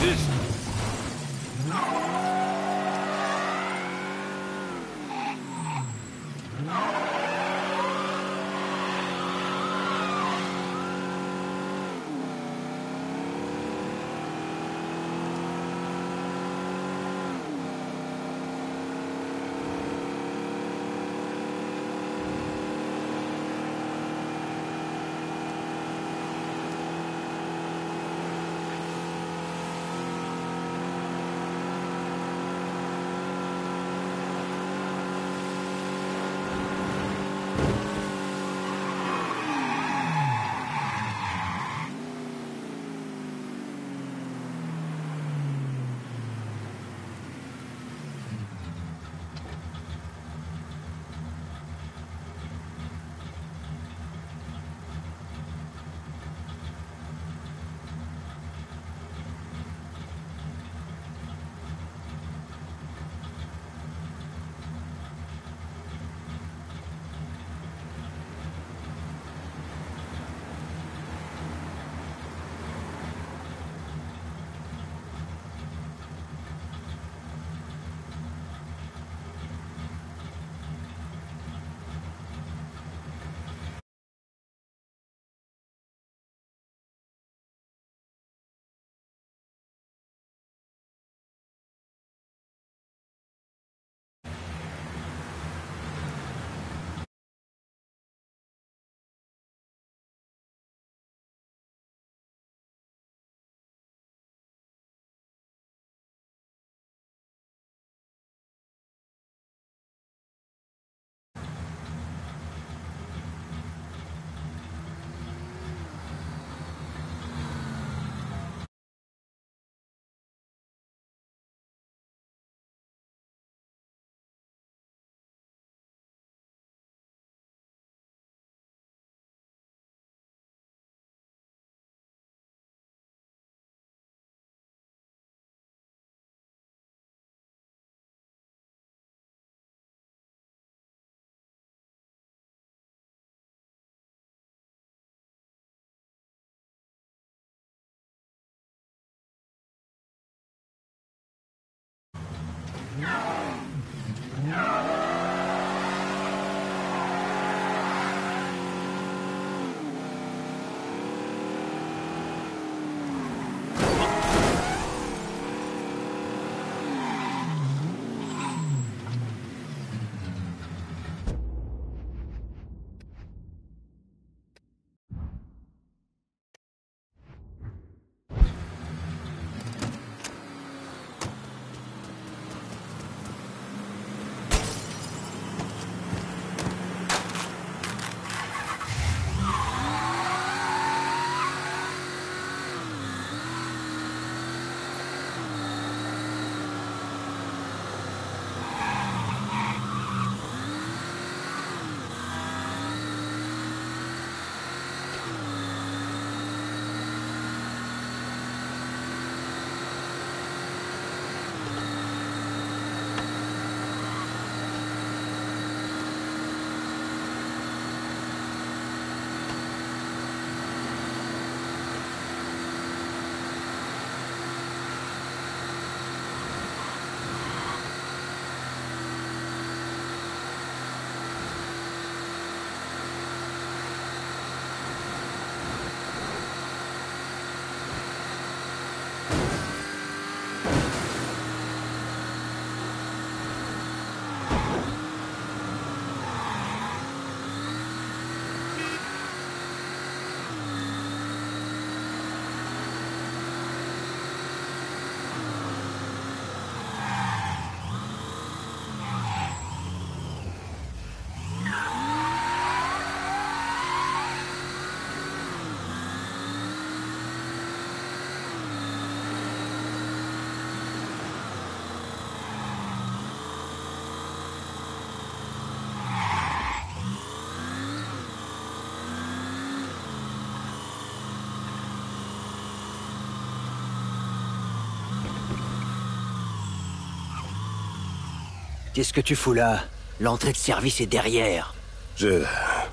Qu'est-ce que tu fous là? L'entrée de service est derrière. Je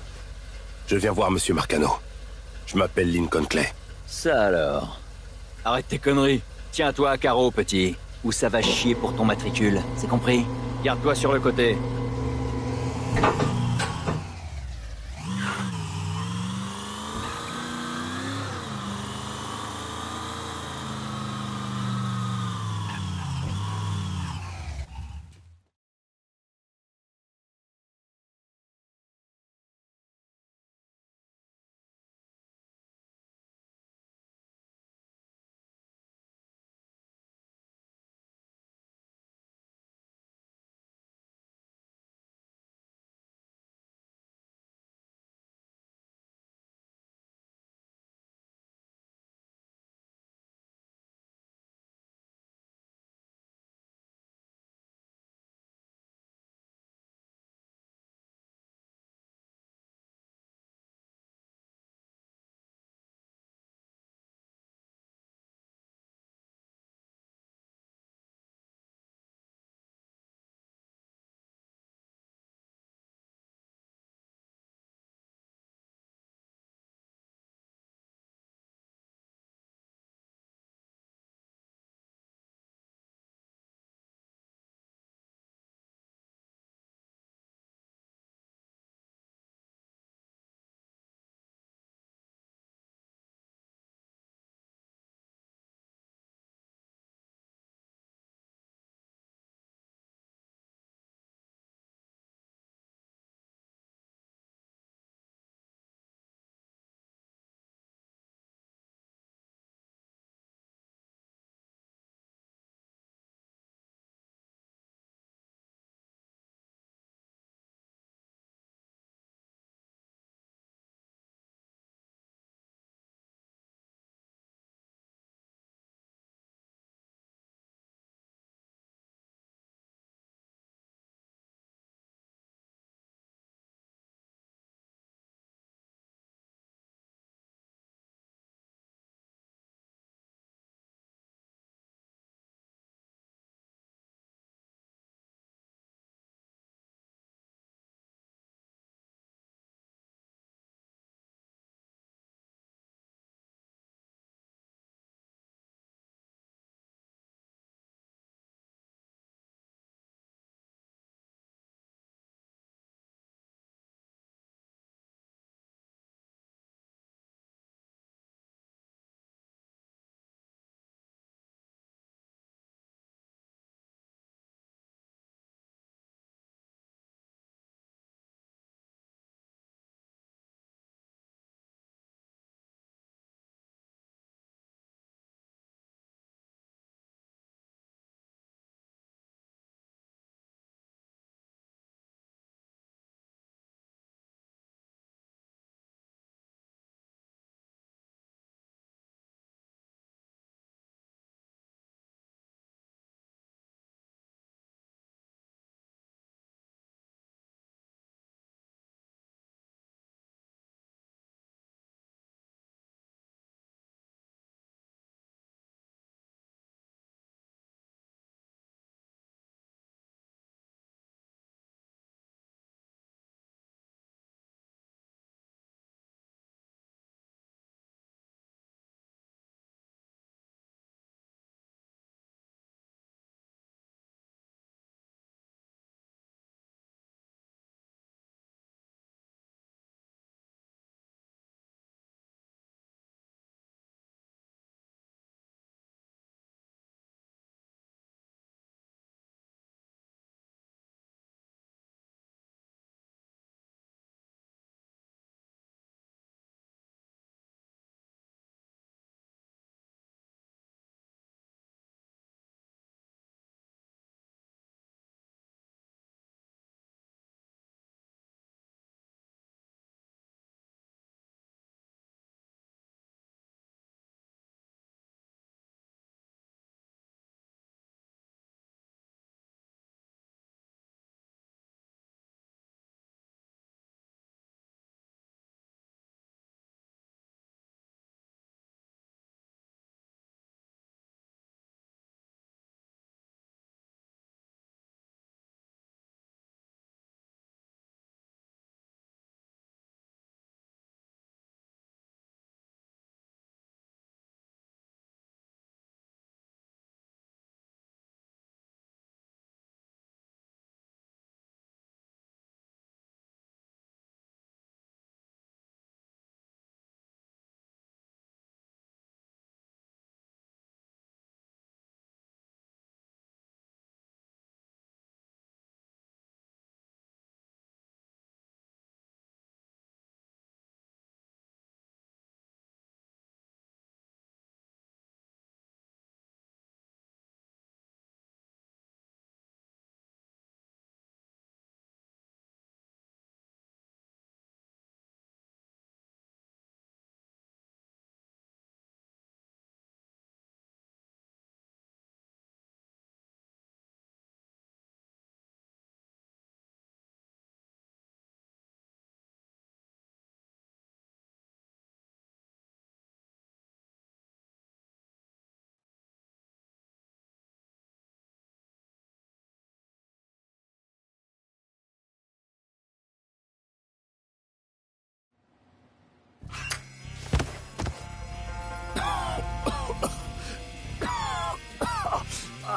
viens voir Monsieur Marcano. Je m'appelle Lincoln Clay. Ça alors. Arrête tes conneries. Tiens-toi à carreau, petit, ou ça va chier pour ton matricule, c'est compris? Garde-toi sur le côté.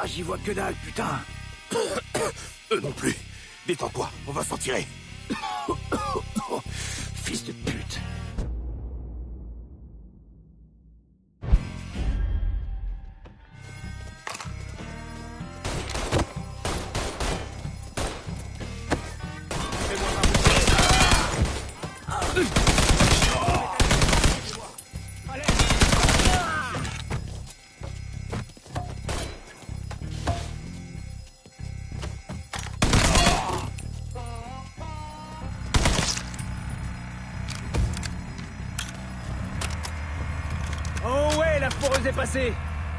j'y vois que dalle, putain. Eux non plus. Détends-toi, on va s'en tirer. Fils de pute. Oh ouais, la foreuse est passée.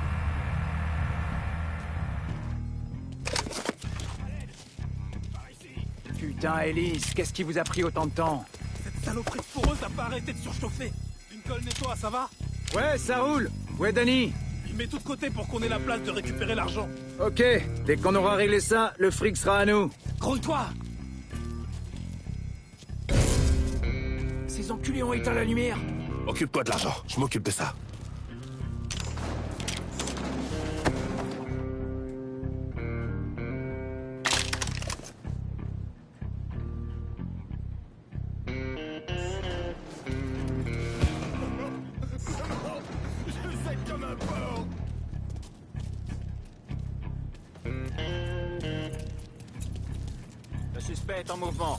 Putain, Elise, qu'est-ce qui vous a pris autant de temps? Cette saloperie de foreuse a pas arrêté de surchauffer. Lincoln et toi, ça va? Ouais, ça roule. Ouais, Danny. Il met tout de côté pour qu'on ait la place de récupérer l'argent. Ok, dès qu'on aura réglé ça, le fric sera à nous. Grouille-toi! Ces enculés ont éteint la lumière. Occupe-toi de l'argent, je m'occupe de ça. Le suspect est en mouvement.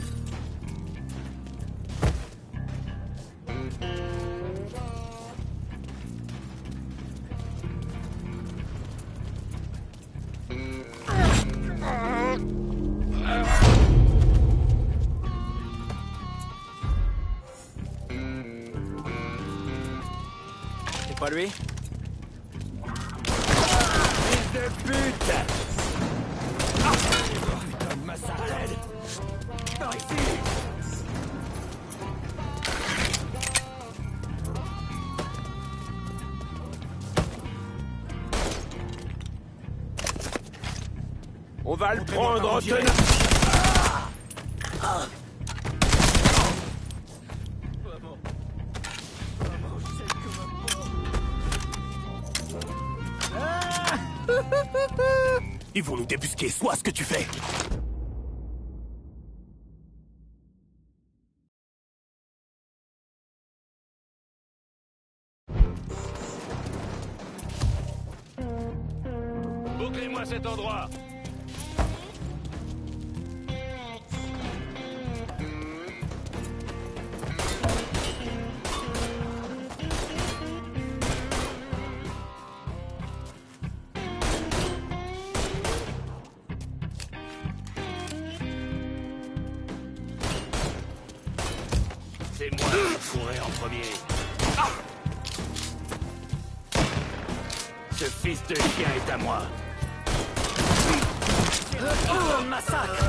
C'est pas lui? Fils de pute! Putain de massacre. Par ici. On va le prendre en tenant. Ils vont nous débusquer, soit ce que tu fais. Bouclez-moi cet endroit. C'est moi qui fourrai en premier. Ce fils de chien est à moi. Massacre!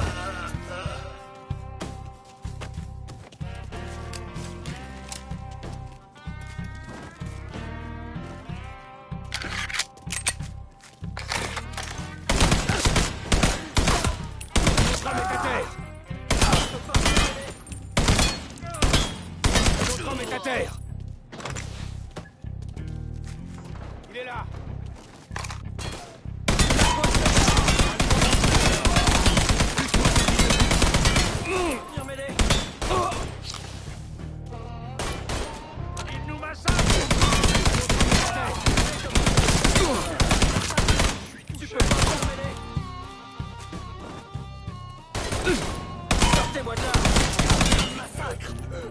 L'autre homme est à terre. Il est là. Il nous massacre. Tu peux pas m'emmêler. Sortez-moi de là. Massacre.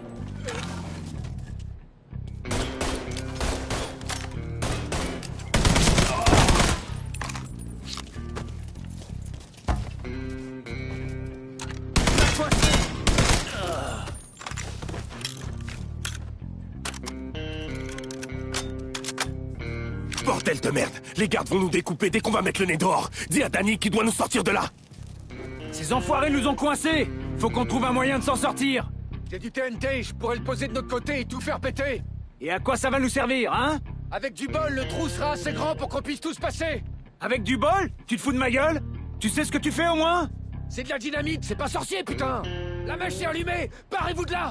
Bordel de merde! Les gardes vont nous découper dès qu'on va mettre le nez dehors! Dis à Danny qu'il doit nous sortir de là! Ces enfoirés nous ont coincés. Faut qu'on trouve un moyen de s'en sortir. J'ai du TNT, je pourrais le poser de notre côté et tout faire péter. Et à quoi ça va nous servir, hein? Avec du bol, le trou sera assez grand pour qu'on puisse tous passer. Avec du bol? Tu te fous de ma gueule? Tu sais ce que tu fais au moins? C'est de la dynamite, c'est pas sorcier, putain. La mèche est allumée, barrez-vous de là.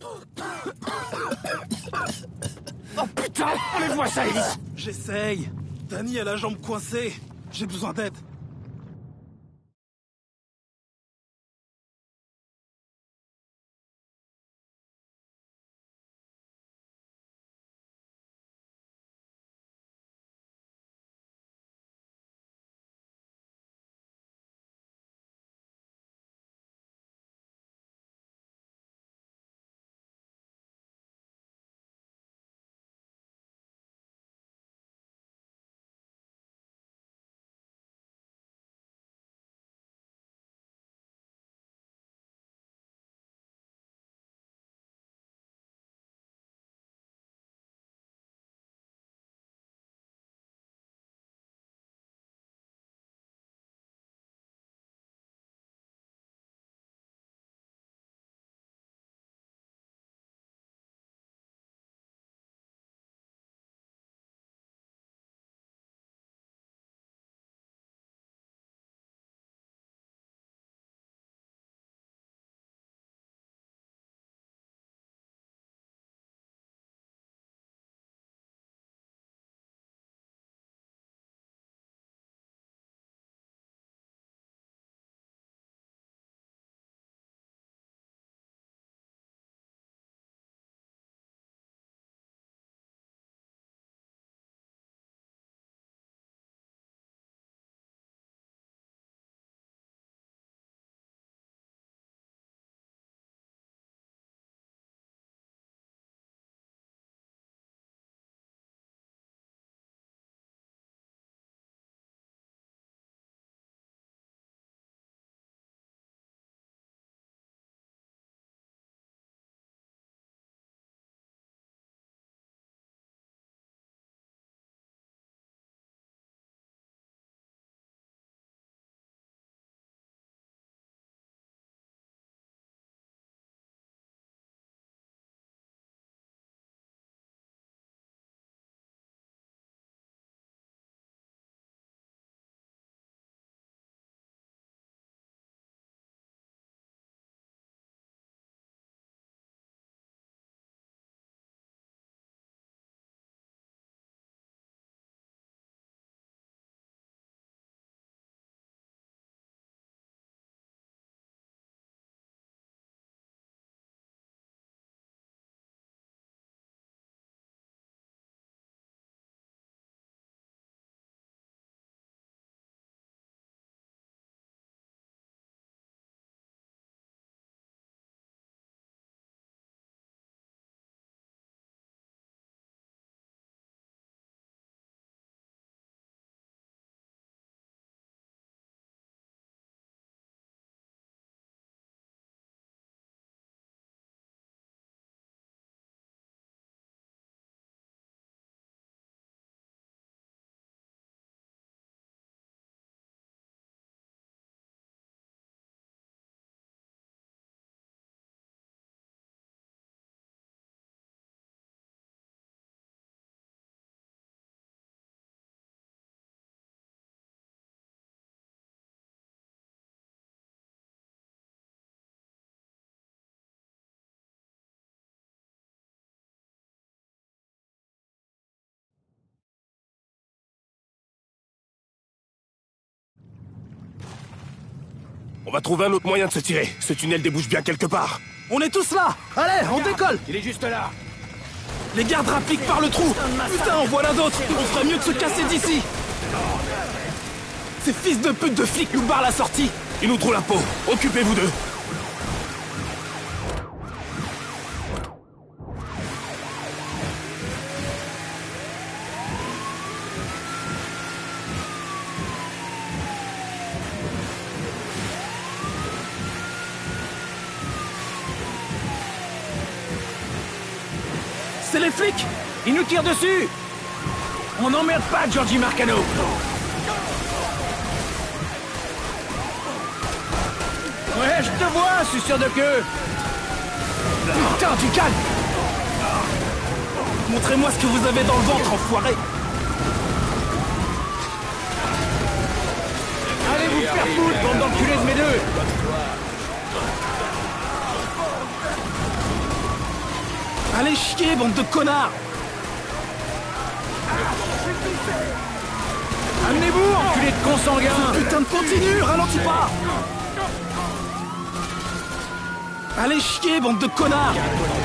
Oh putain, enlève-moi ça, Ellis. J'essaye. Danny a la jambe coincée. J'ai besoin d'aide. On va trouver un autre moyen de se tirer. Ce tunnel débouche bien quelque part. On est tous là. Allez, on décolle. Il est juste là. Les gardes rappliquent par le trou. Putain, en voilà d'autres. On ferait mieux de se casser d'ici. Ces fils de pute de flics nous barrent la sortie. Ils nous trouvent la peau. Occupez-vous d'eux. C'est les flics. Ils nous tirent dessus. On n'emmerde pas Georgie Marcano. Ouais, je te vois, suceur de queue. Putain, du calme. Montrez-moi ce que vous avez dans le ventre, enfoiré. Allez vous faire foutre, bande d'enculés de mes deux. Allez chier, bande de connards! Amenez-vous, enculé de consanguin! Putain de continue, ralentis pas! Allez chier, bande de connards!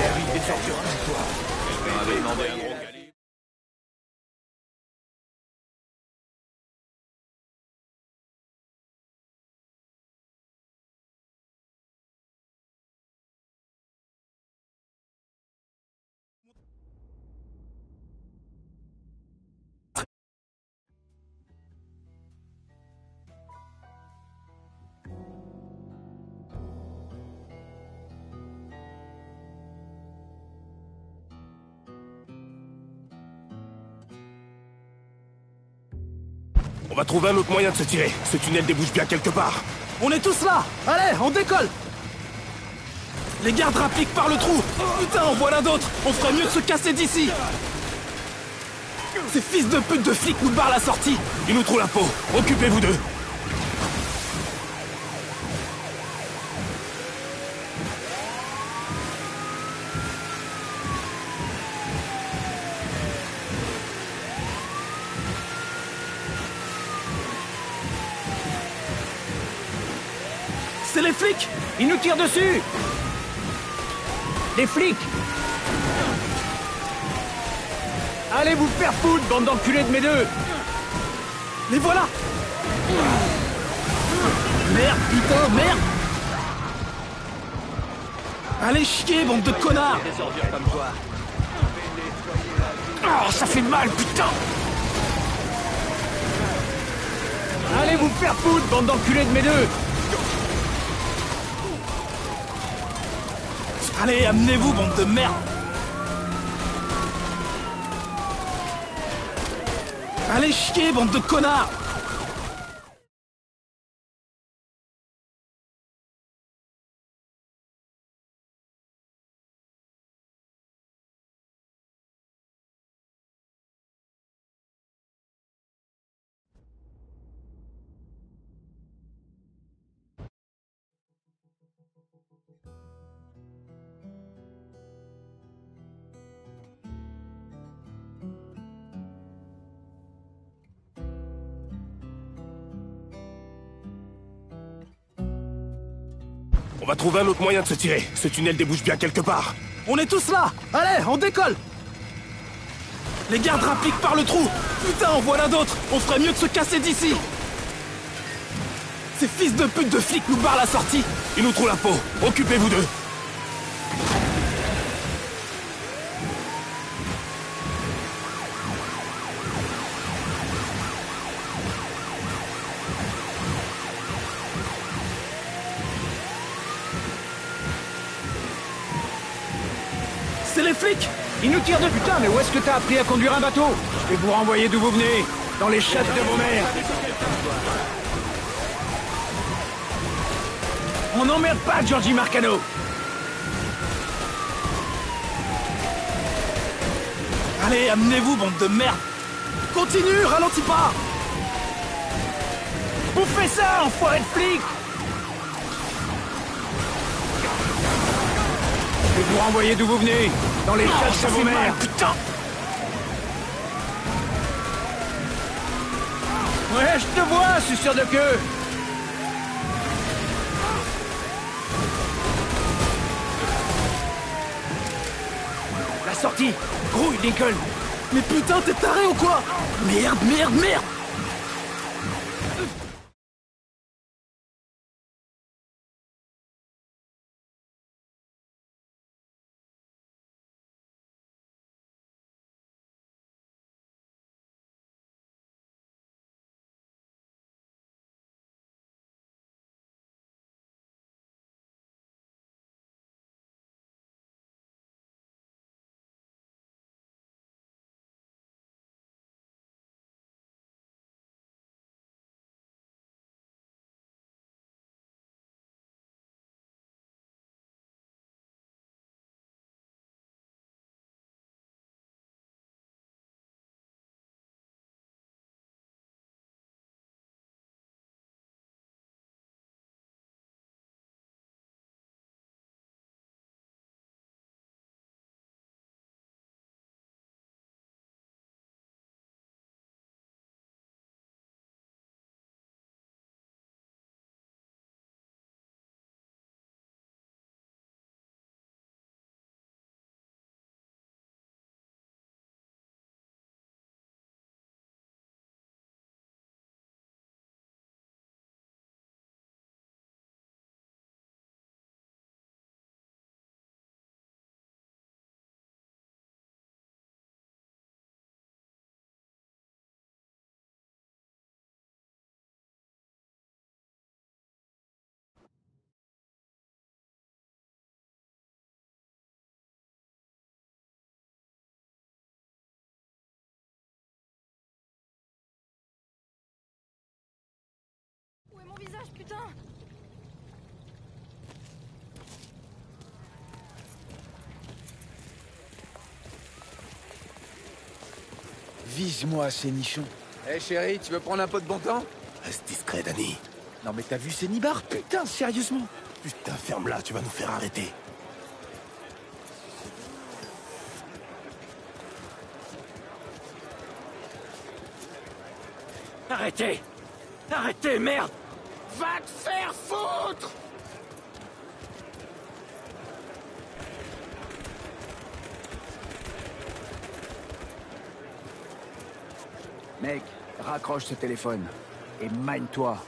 On va trouver un autre moyen de se tirer. Ce tunnel débouche bien quelque part. On est tous là! Allez, on décolle! Les gardes rappliquent par le trou! Putain, en voilà d'autres! On ferait mieux de se casser d'ici! Ces fils de pute de flics nous barrent la sortie! Ils nous trouvent la peau. Occupez-vous d'eux. C'est les flics! Ils nous tirent dessus! Les flics! Allez vous faire foutre, bande d'enculés de mes deux! Les voilà! Merde, putain, merde! Allez chier, bande de connards! Des ordures comme toi. Oh, ça fait mal, putain! Allez vous faire foutre, bande d'enculés de mes deux! Allez, amenez-vous, bande de merde! Allez chier, bande de connards! On va trouver un autre moyen de se tirer. Ce tunnel débouche bien quelque part. On est tous là! Allez, on décolle! Les gardes rappliquent par le trou! Putain, en voilà d'autres! On ferait mieux de se casser d'ici! Ces fils de pute de flics nous barrent la sortie! Ils nous trouvent la peau. Occupez-vous d'eux. C'est les flics! Ils nous tirent de putain, mais où est-ce que t'as appris à conduire un bateau? Je vais vous renvoyer d'où vous venez, dans les chattes de vos mères. On n'emmerde pas Georgie Marcano. Allez, amenez-vous, bande de merde! Continue, ralentis pas! Bouffez ça, enfoiré de flics! Je vais vous renvoyer d'où vous venez, dans les chattes de vos mères. Putain! Ouais, je te vois, suceur de queue. La sortie. Grouille, Lincoln. Mais putain, t'es taré ou quoi? Merde, merde, merde! Putain! Vise-moi ces nichons. Eh chérie, tu veux prendre un peu de bon temps? Reste discret, Danny. Non mais t'as vu ces nibards? Putain, sérieusement. Putain, ferme-la, tu vas nous faire arrêter. Arrêtez! Arrêtez, merde! Va te faire foutre! Mec, raccroche ce téléphone. Et mine-toi.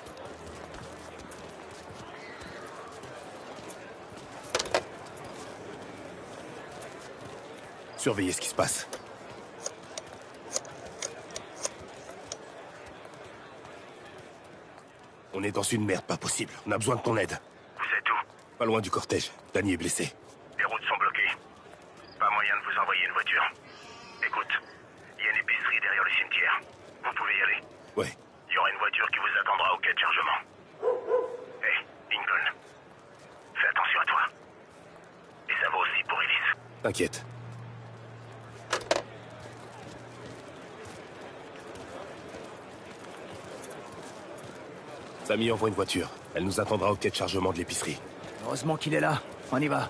Surveillez ce qui se passe. On est dans une merde pas possible. On a besoin de ton aide. Vous êtes où? Pas loin du cortège. Danny est blessé. Les routes sont bloquées. Pas moyen de vous envoyer une voiture. Écoute, il y a une épicerie derrière le cimetière. Vous pouvez y aller. Ouais. Il y aura une voiture qui vous attendra au quai de chargement. Hé, Lincoln. Fais attention à toi. Et ça vaut aussi pour Ellis. T'inquiète. Samy envoie une voiture. Elle nous attendra au quai de chargement de l'épicerie. Heureusement qu'il est là. On y va.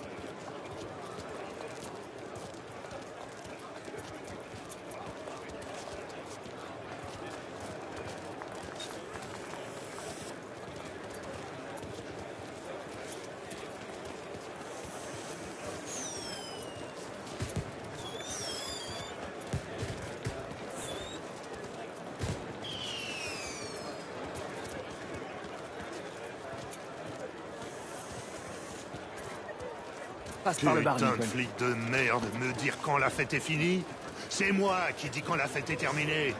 Passe par le bar, Putain de Lincoln. flic de merde, me dire quand la fête est finie? C'est moi qui dis quand la fête est terminée.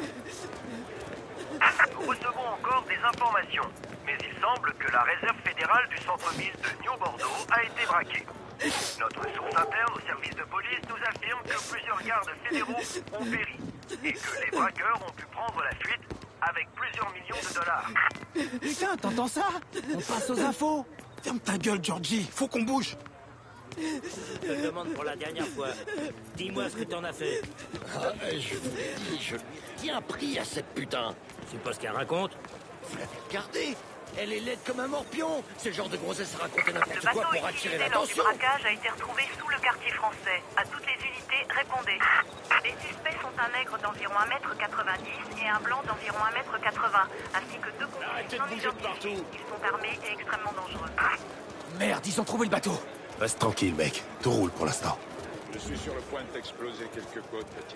Nous recevons encore des informations. Mais il semble que la réserve fédérale du centre-ville de New Bordeaux a été braquée. Notre source interne au service de police nous affirme que plusieurs gardes fédéraux ont péri. Et que les braqueurs ont pu prendre la fuite avec plusieurs millions de dollars. Putain, t'entends ça? On passe aux infos! Ferme ta gueule, Georgie, faut qu'on bouge! Je te demande pour la dernière fois. Dis-moi ce que t'en as fait. Je vous l'ai dit, je lui ai bien pris à cette putain. C'est pas ce qu'elle raconte. Vous l'avez regardée? Elle est laide comme un morpion. C'est le genre de grossesse à raconter n'importe Le quoi bateau pour attirer utilisé lors du l'attention. braquage a été retrouvé sous le quartier français. À toutes les unités, répondez. Les suspects sont un nègre d'environ 1m90 et un blanc d'environ 1m80, ainsi que deux Arrêtez conduits de non bouger de partout. identifiés. Ils sont armés et extrêmement dangereux. Merde, ils ont trouvé le bateau. Reste tranquille, mec. Tout roule pour l'instant. Je suis sur le point d'exploser quelques côtes, petit.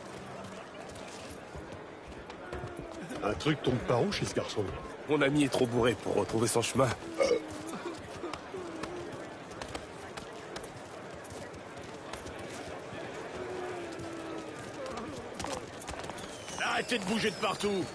Un truc tombe par où chez ce garçon? Mon ami est trop bourré pour retrouver son chemin. Arrêtez de bouger de partout.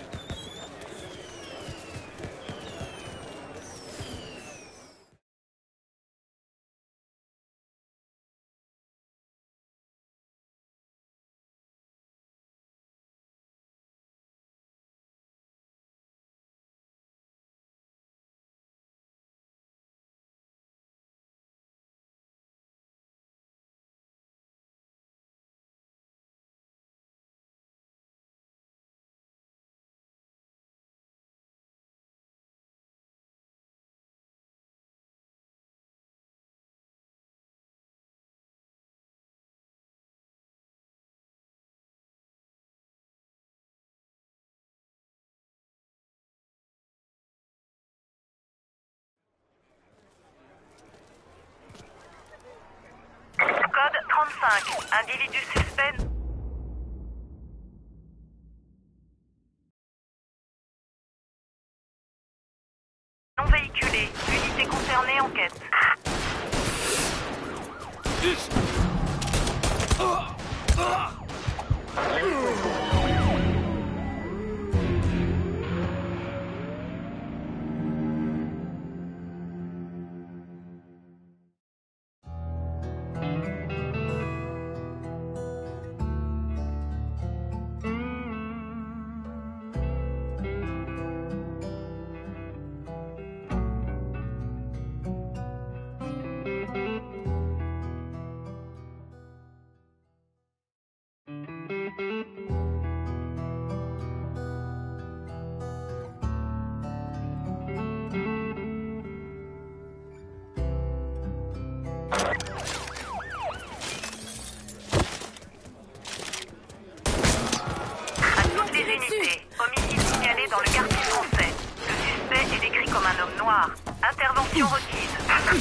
Code 35. Individu suspect. Non véhiculé. Unité concernée, enquête. zone noire. Intervention requise.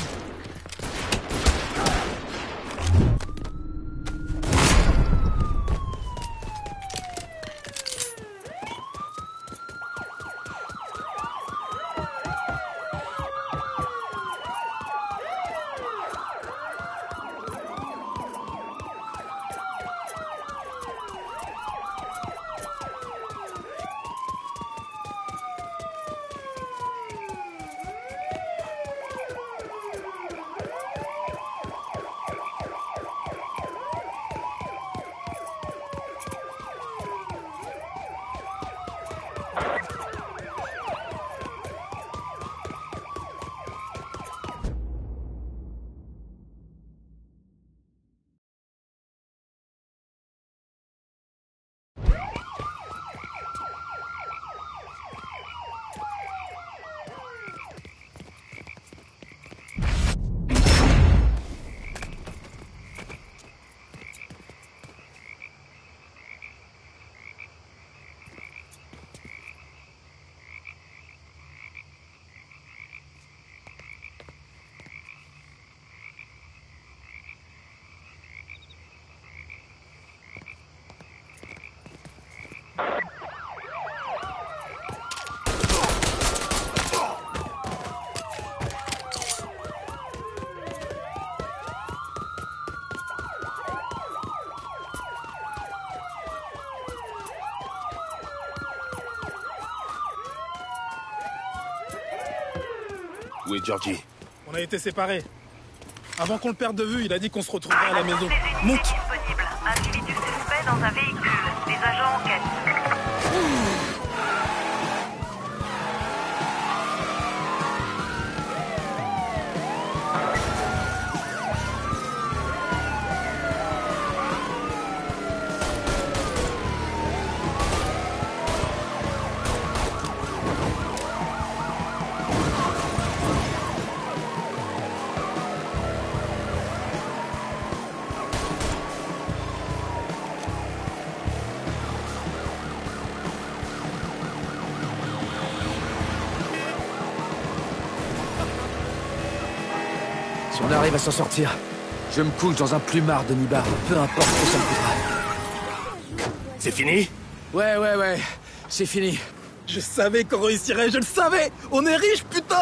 Où est Georgie? On a été séparés. Avant qu'on le perde de vue, il a dit qu'on se retrouverait à la maison. Les unités Monte! disponibles. Individu suspect dans un véhicule. Les agents enquêtent. Si on arrive à s'en sortir, je me couche dans un plumard de Nibar, peu importe ce que ça me coûtera. C'est fini? Ouais, c'est fini. Je savais qu'on réussirait, je le savais! On est riches, putain!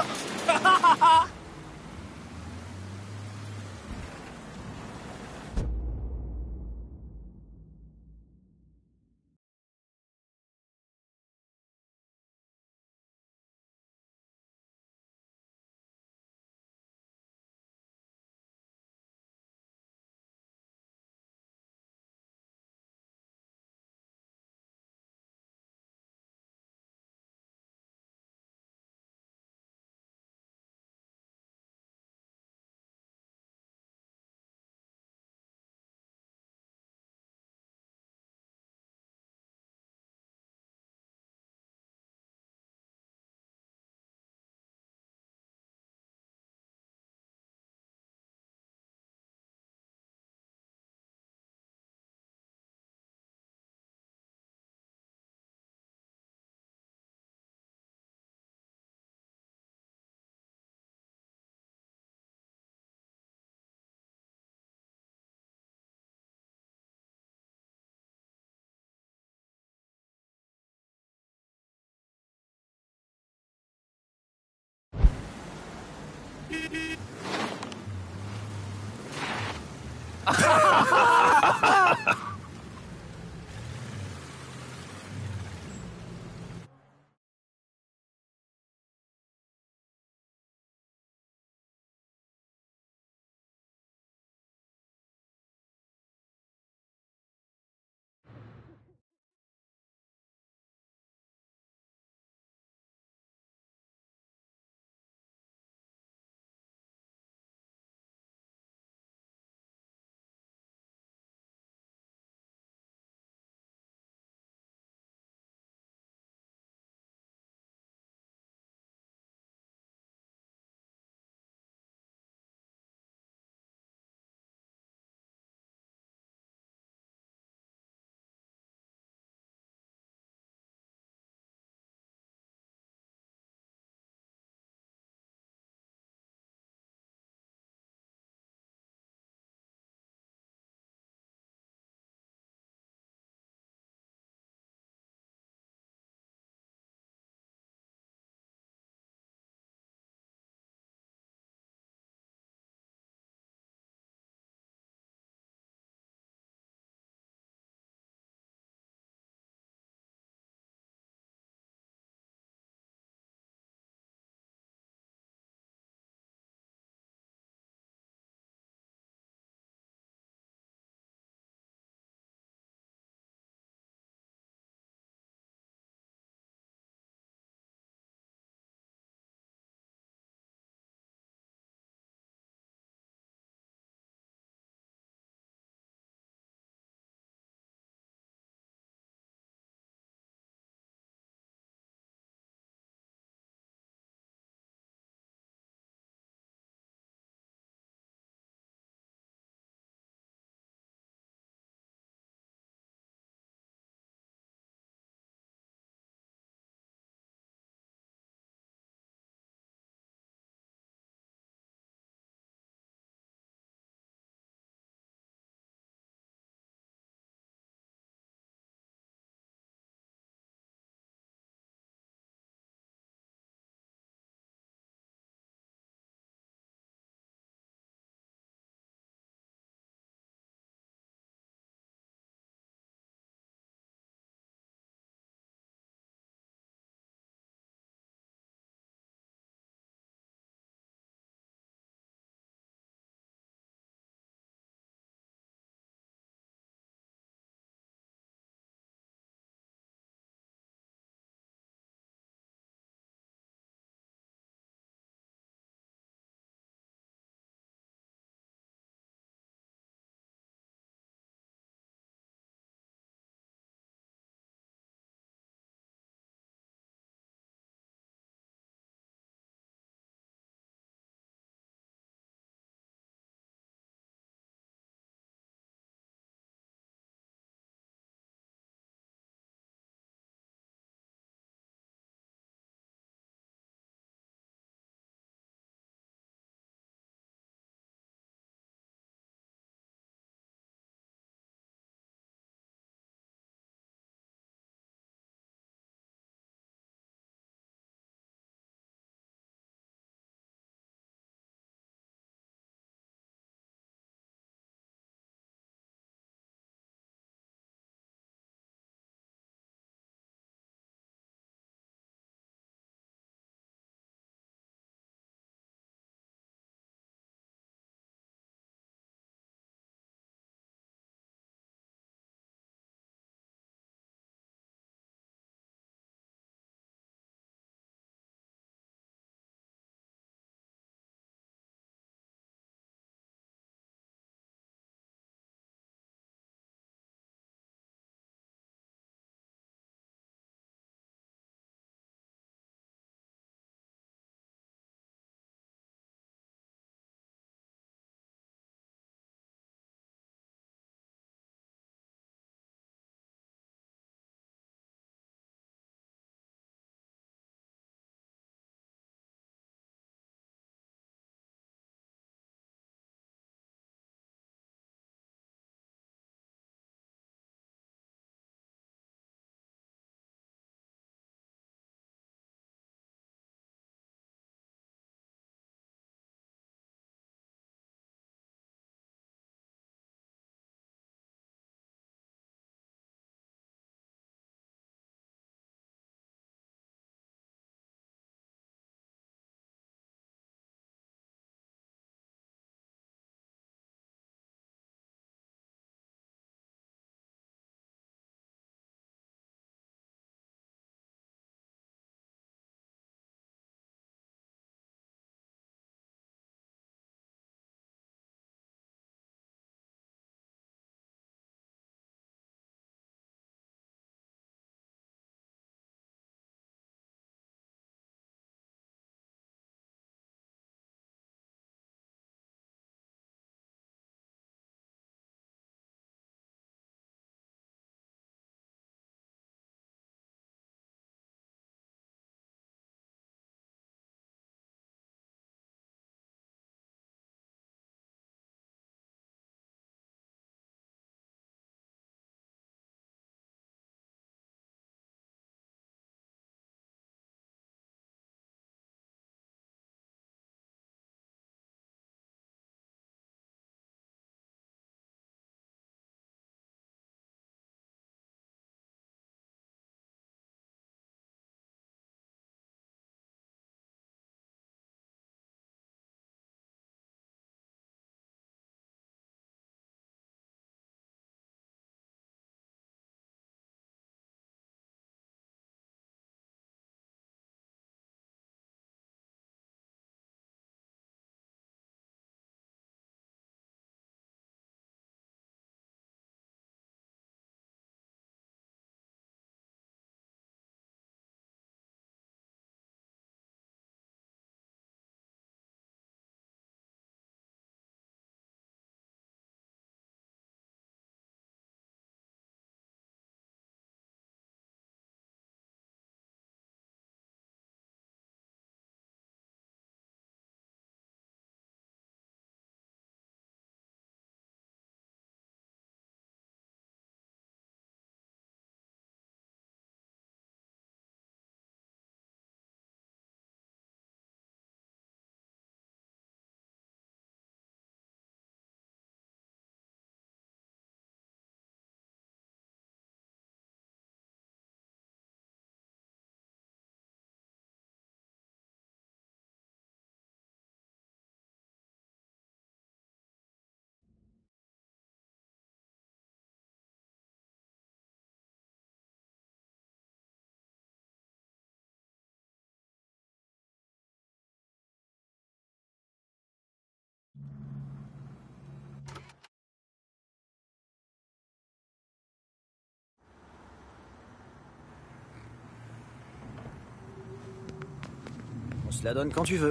la donne quand tu veux.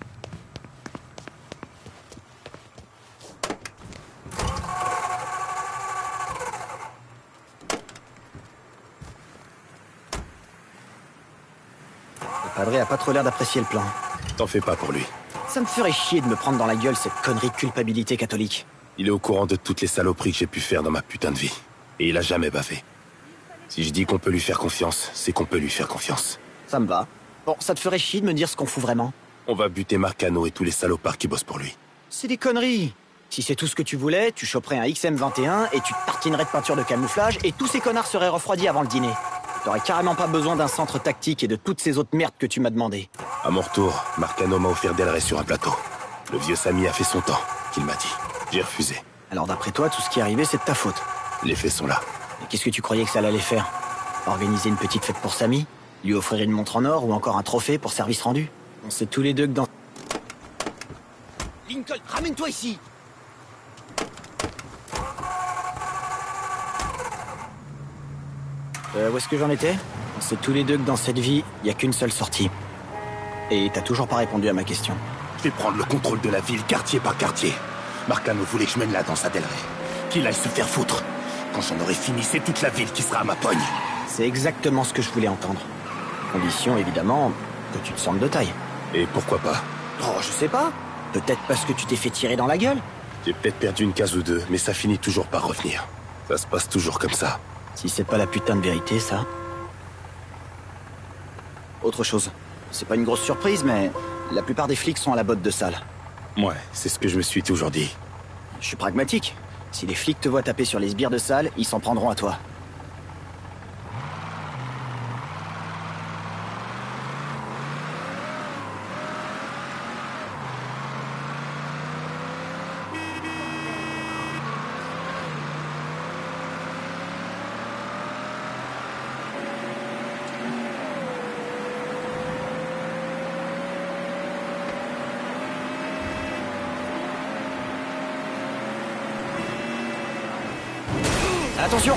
Le padré a pas trop l'air d'apprécier le plan. T'en fais pas pour lui. Ça me ferait chier de me prendre dans la gueule cette connerie de culpabilité catholique. Il est au courant de toutes les saloperies que j'ai pu faire dans ma putain de vie. Et il a jamais bavé. Si je dis qu'on peut lui faire confiance, c'est qu'on peut lui faire confiance. Ça me va. Bon, ça te ferait chier de me dire ce qu'on fout vraiment? On va buter Marcano et tous les salopards qui bossent pour lui. C'est des conneries. Si c'est tout ce que tu voulais, tu choperais un XM21 et tu te tartinerais de peinture de camouflage et tous ces connards seraient refroidis avant le dîner. T'aurais carrément pas besoin d'un centre tactique et de toutes ces autres merdes que tu m'as demandé. À mon retour, Marcano m'a offert Del Rey sur un plateau. Le vieux Samy a fait son temps, qu'il m'a dit. J'ai refusé. Alors d'après toi, tout ce qui est arrivé, c'est de ta faute. Les faits sont là. Et qu'est-ce que tu croyais que ça allait faire? Organiser une petite fête pour Samy? Lui offrir une montre en or ou encore un trophée pour service rendu? On sait tous les deux que dans... Lincoln, ramène-toi ici. Où est-ce que j'en étais? On sait tous les deux que dans cette vie, il y a qu'une seule sortie. Et t'as toujours pas répondu à ma question. Je vais prendre le contrôle de la ville quartier par quartier. Marcano voulait que je mène la danse à Del Rey. Qu'il aille se faire foutre. Quand j'en aurai fini, c'est toute la ville qui sera à ma pogne. C'est exactement ce que je voulais entendre. Condition, évidemment, que tu te sentes de taille. Et pourquoi pas? Oh, je sais pas. Peut-être parce que tu t'es fait tirer dans la gueule. J'ai peut-être perdu une case ou deux, mais ça finit toujours par revenir. Ça se passe toujours comme ça. Si c'est pas la putain de vérité, ça. Autre chose. C'est pas une grosse surprise, mais la plupart des flics sont à la botte de salle. Ouais, c'est ce que je me suis toujours dit. Je suis pragmatique. Si les flics te voient taper sur les sbires de salle, ils s'en prendront à toi. Attention!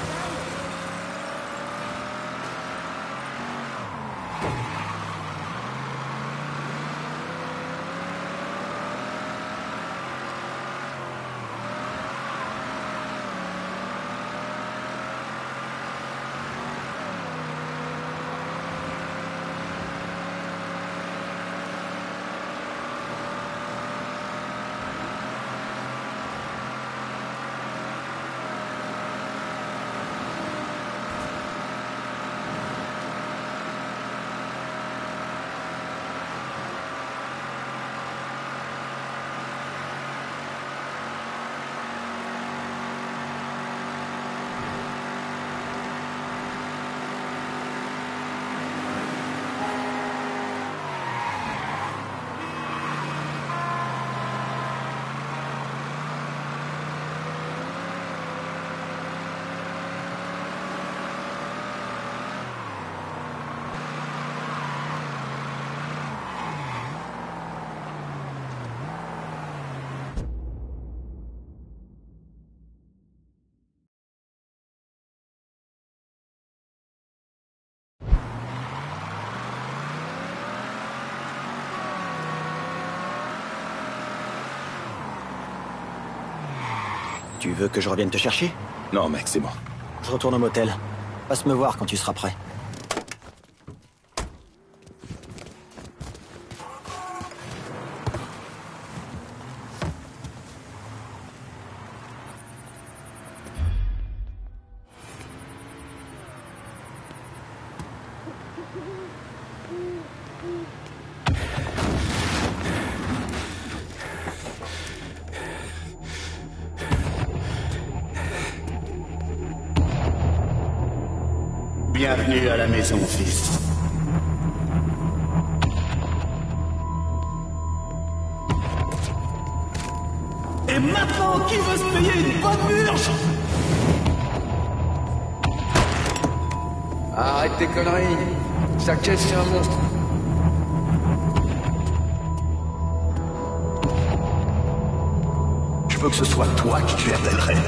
Tu veux que je revienne te chercher? Non, mec, c'est bon. Je retourne au motel. Passe me voir quand tu seras prêt. Bienvenue à la maison, fils. Et maintenant, qui veut se payer une bonne murge? Arrête tes conneries. Sa caisse, c'est un monstre. Je veux que ce soit toi qui tues Del Rey.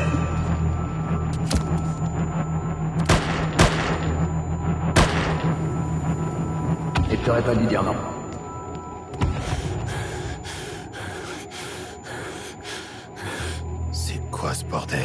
Et t'aurais pas dû dire non. quoi ce bordel?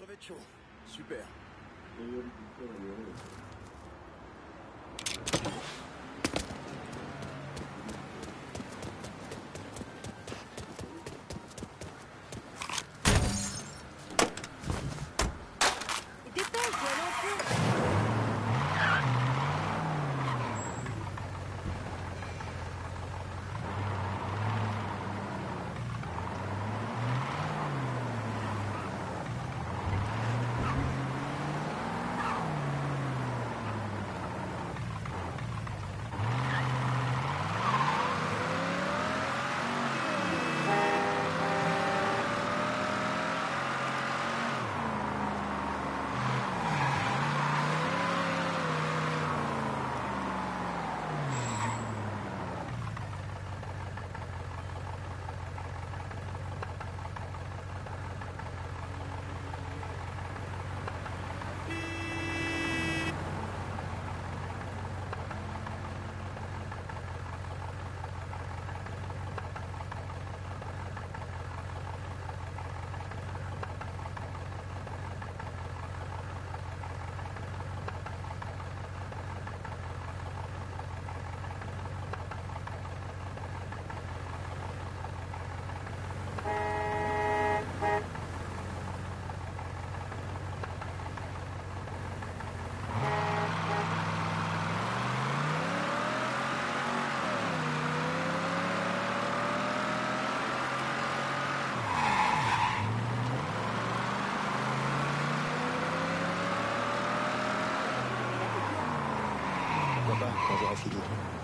crever de chaud. Super. Dépêche-toi, l'enfant. Quand j'aurai fini.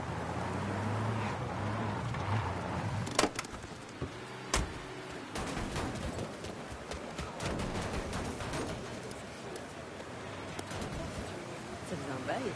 Ça faisait un bail.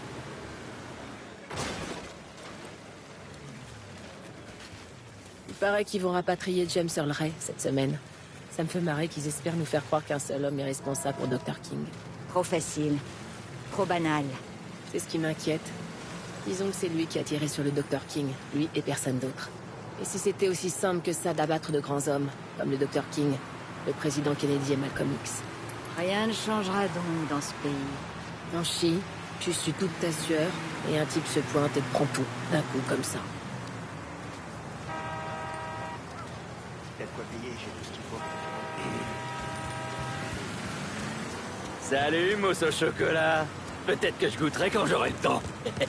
Il paraît qu'ils vont rapatrier James Earl Ray cette semaine. Ça me fait marrer qu'ils espèrent nous faire croire qu'un seul homme est responsable pour Dr. King. Trop facile. Trop banal. C'est ce qui m'inquiète. Disons que c'est lui qui a tiré sur le Dr. King, lui et personne d'autre. Et si c'était aussi simple que ça d'abattre de grands hommes, comme le Dr. King, le président Kennedy et Malcolm X? Rien ne changera donc dans ce pays. En Chine, tu sues toute ta sueur, et un type se pointe et te prend tout, d'un coup comme ça. T'as de quoi payer, j'ai tout ce qu'il faut. Salut, mousse au chocolat. Peut-être que je goûterai quand j'aurai le temps.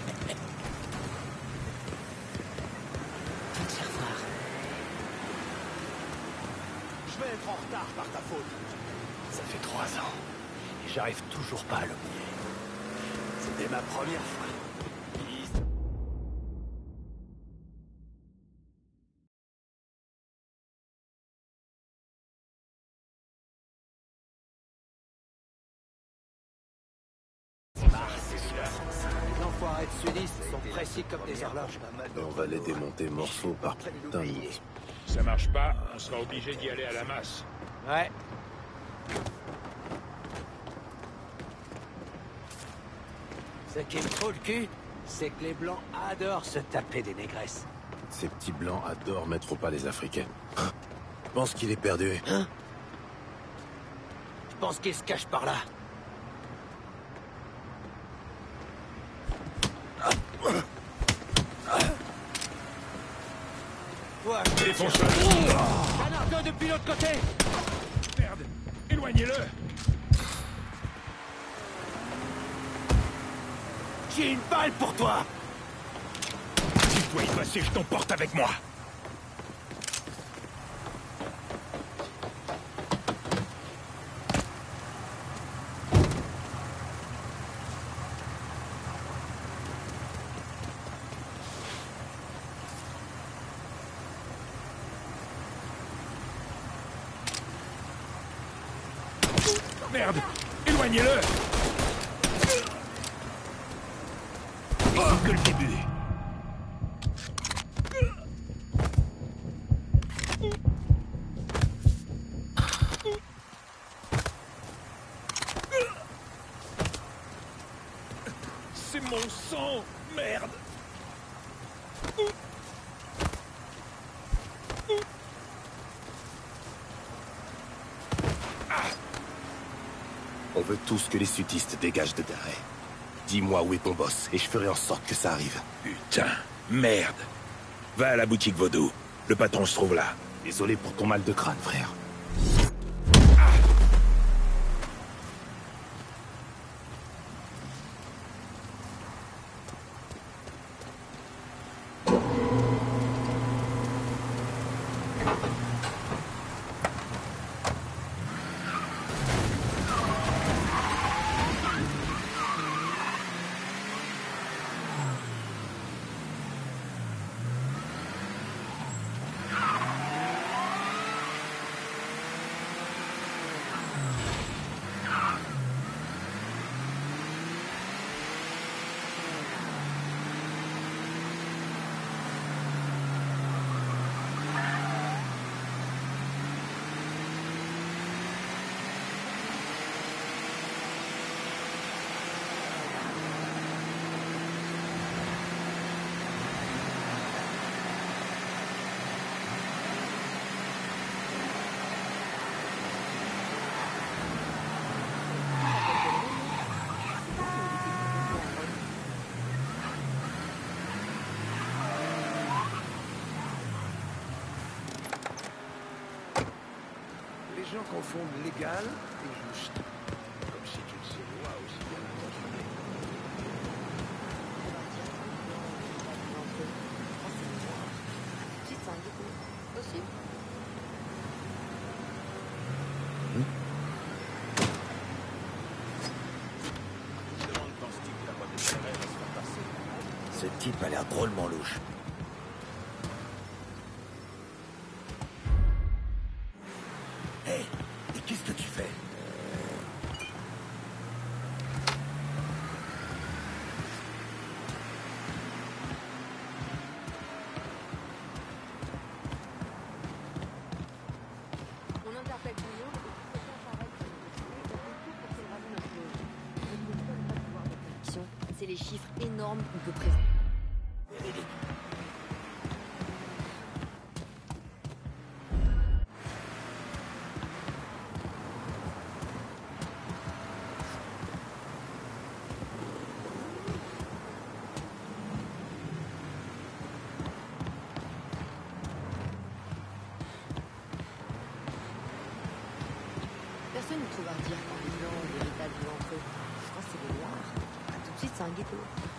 Je vais être en retard par ta faute. Ça fait 3 ans. Et j'arrive toujours pas à l'oublier. C'était ma première fois. Les enfoirés de sudistes sont précis comme des horloges. On va les démonter morceau par putain de morceau. Ça marche pas, on sera obligé d'y aller à la masse. Ouais. Ce qui me fout le cul, c'est que les blancs adorent se taper des négresses. Ces petits blancs adorent mettre au pas les Africains. Je pense qu'il est perdu. Hein? Je pense qu'il se cache par là. Ouais, défonce-le. Canardo depuis l'autre côté. Merde, éloignez-le. J'ai une balle pour toi. Si tu dois y passer, je t'emporte avec moi. Merde, éloignez-le. Et c'est que le début. C'est mon sang, merde. veut tous que les sudistes dégagent de Delray. Dis-moi où est ton boss, et je ferai en sorte que ça arrive. Putain, merde. Va à la boutique Vaudou. Le patron se trouve là. Désolé pour ton mal de crâne, frère. Les gens confondent légal et juste. Comme si toutes ces lois aussi bien intentionnées. Possible. Ce type a l'air drôlement louche. Hé, et qu'est-ce que tu fais? On interpelle tout le monde et tout s'arrête sur le dossier, on fait tout pour qu'il ramène notre chose. Je ne peux pas pouvoir de prédiction, c'est les chiffres énormes qu'on peut présenter. Personne ne trouve à dire par les Blancs et l'état de l'entre eux. Quand c'est les Noirs, tout de suite c'est un ghetto.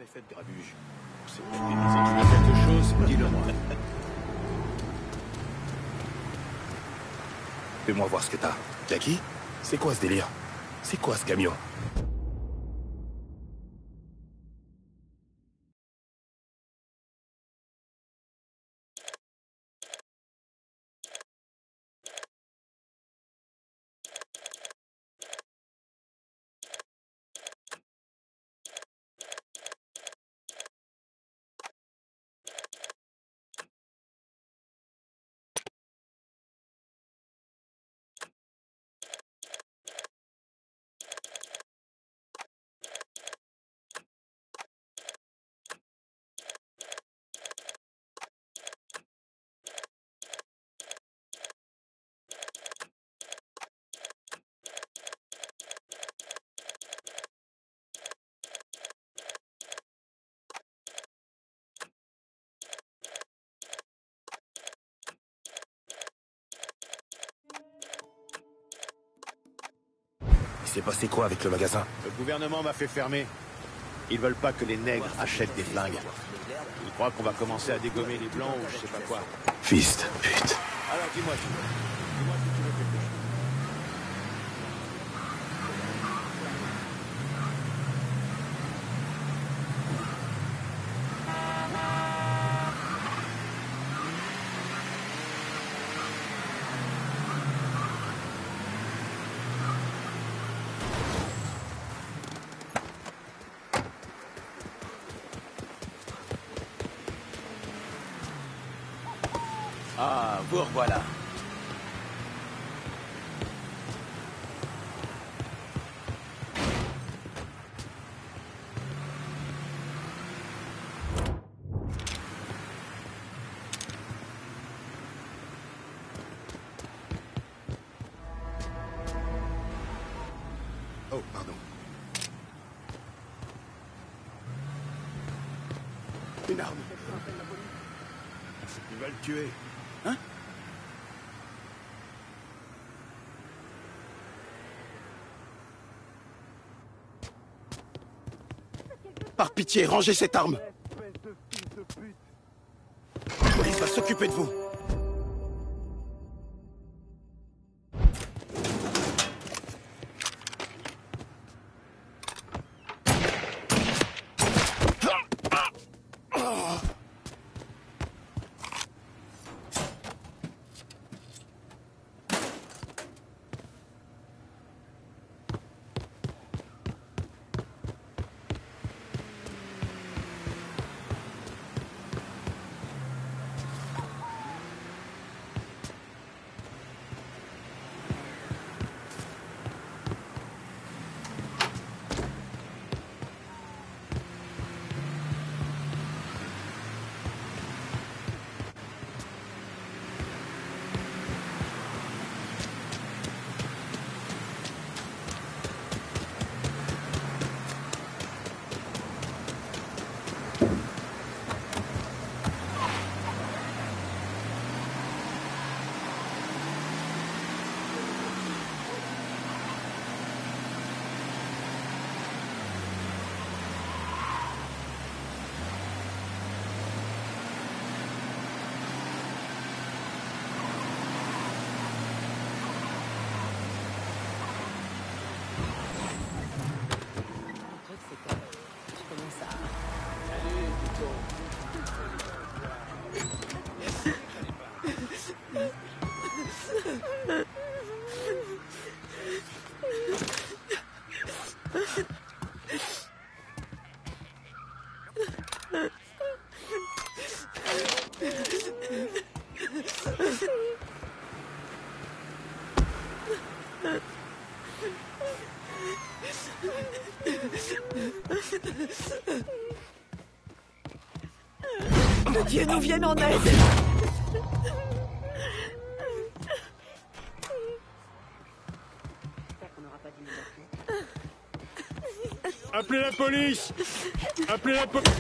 jamais fait de grabuge. C'est tu veux quelque chose, dis-le-moi. Fais-moi voir ce que t'as. T'as qui? C'est quoi ce délire? C'est quoi ce camion? Il s'est passé quoi avec le magasin? Le gouvernement m'a fait fermer. Ils veulent pas que les nègres achètent des flingues. Ils croient qu'on va commencer à dégommer les blancs ou je sais pas quoi. Fist, putain. Alors dis-moi si tu veux quelque chose. Ah, vous revoilà. Oh, pardon. Une arme. Ils veulent tuer. Hein? Par pitié, rangez cette arme. La police va s'occuper de vous. Que Dieu nous vienne en aide. Appelez la police! Appelez la police!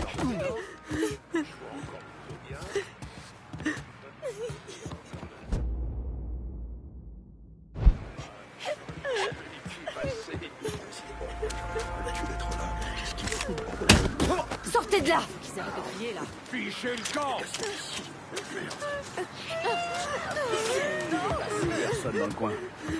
de là! Qu'ils arrêtent de crier, là. Fichez le camp! Personne dans le coin.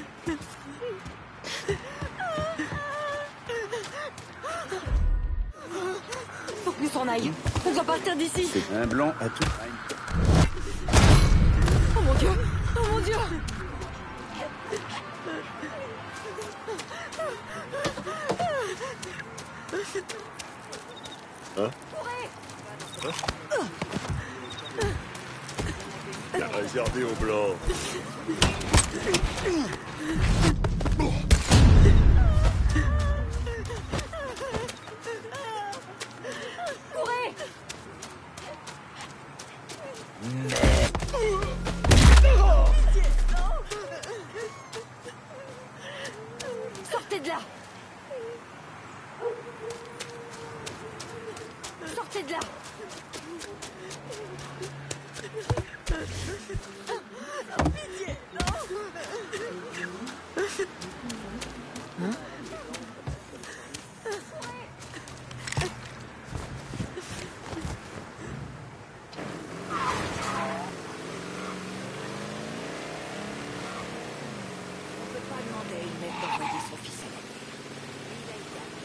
Faut que nous s'en aille. On doit partir d'ici. C'est un blanc à tout. Oh mon Dieu! Oh mon Dieu! Hein? C'est réservé aux blancs. Courez! Sortez de là! Sortez de là! Pitié, non! On peut pas demander à une mère d'envoyer son fils à la guerre. Il a été appelé.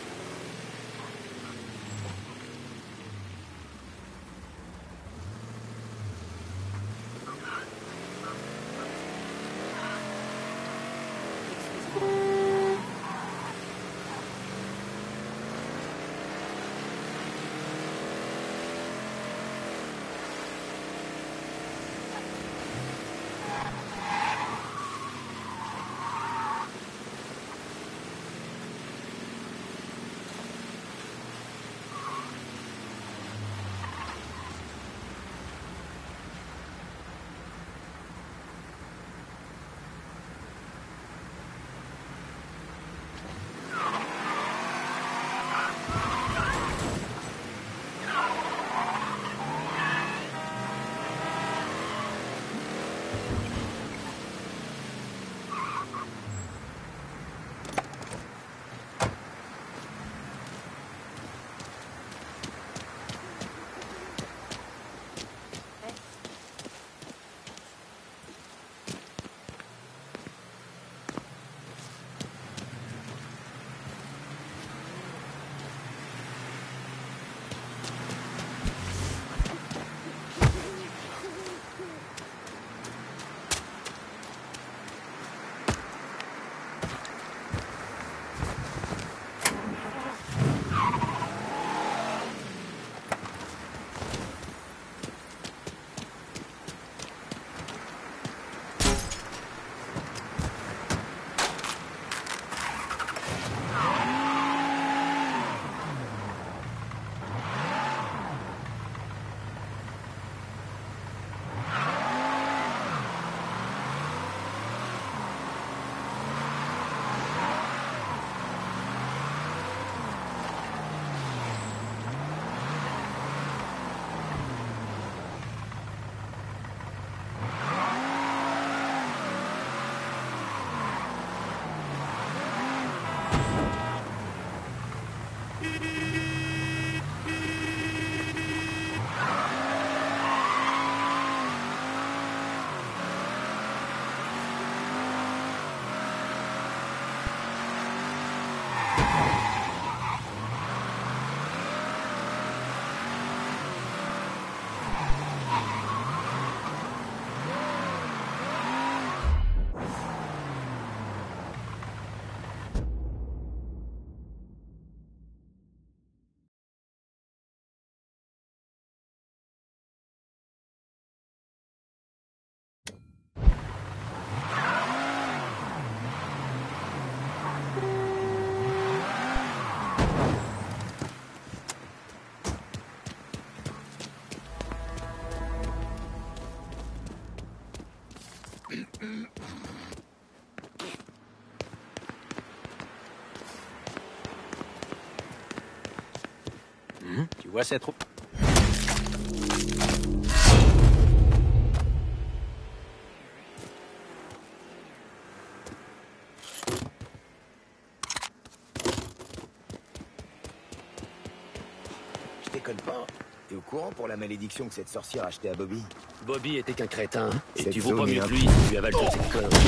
Tu vois cette roue? déconne pas. T'es au courant pour la malédiction que cette sorcière a achetée à Bobby? Bobby était qu'un crétin, et Cette tu vaux pas zone mieux est que lui, tu avales toutes ces conneries.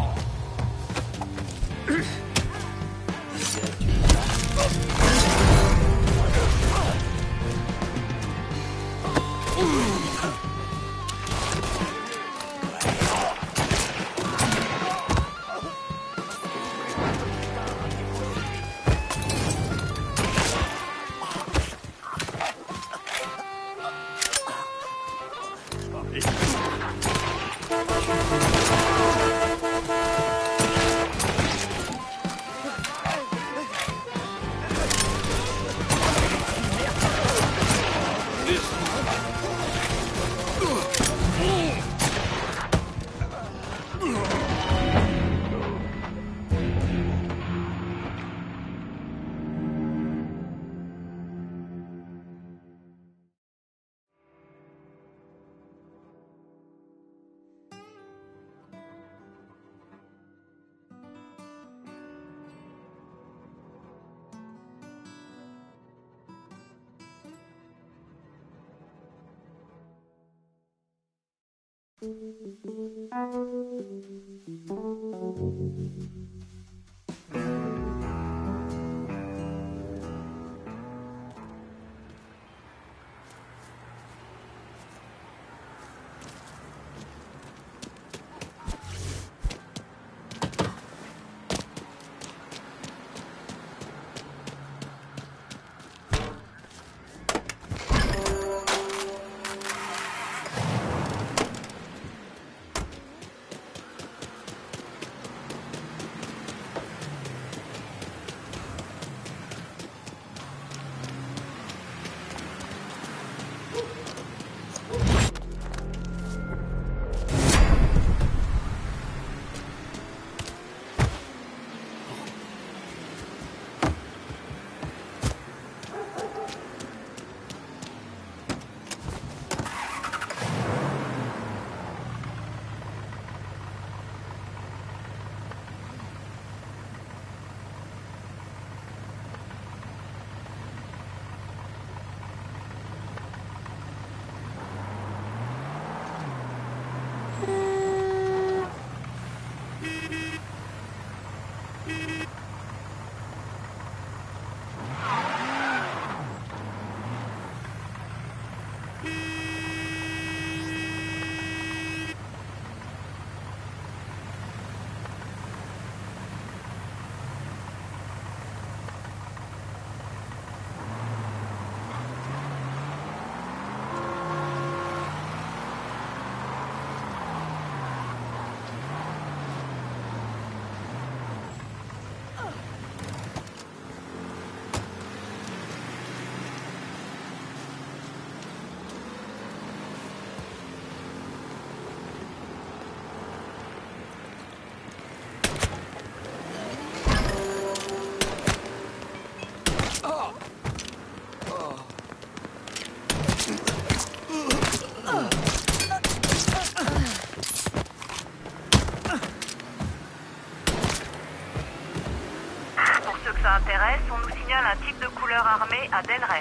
Ça intéresse, on nous signale un type de couleur armée à Delray.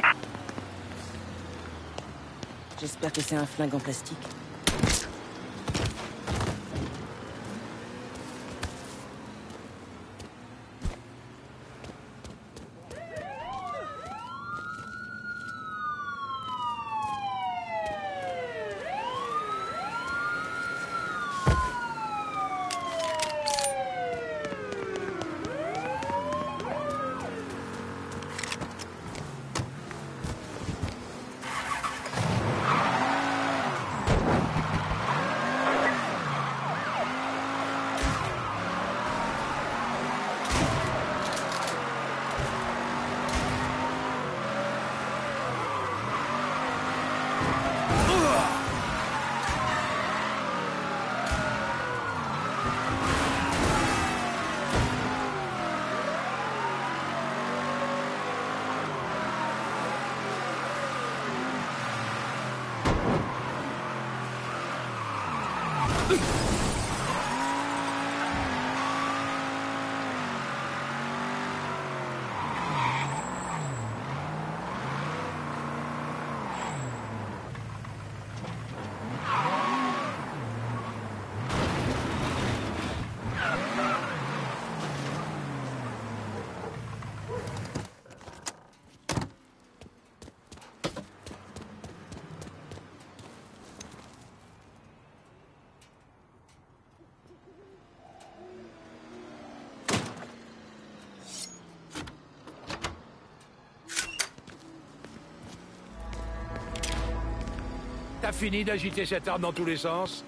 J'espère que c'est un flingue en plastique. T'as fini d'agiter cette arme dans tous les sens?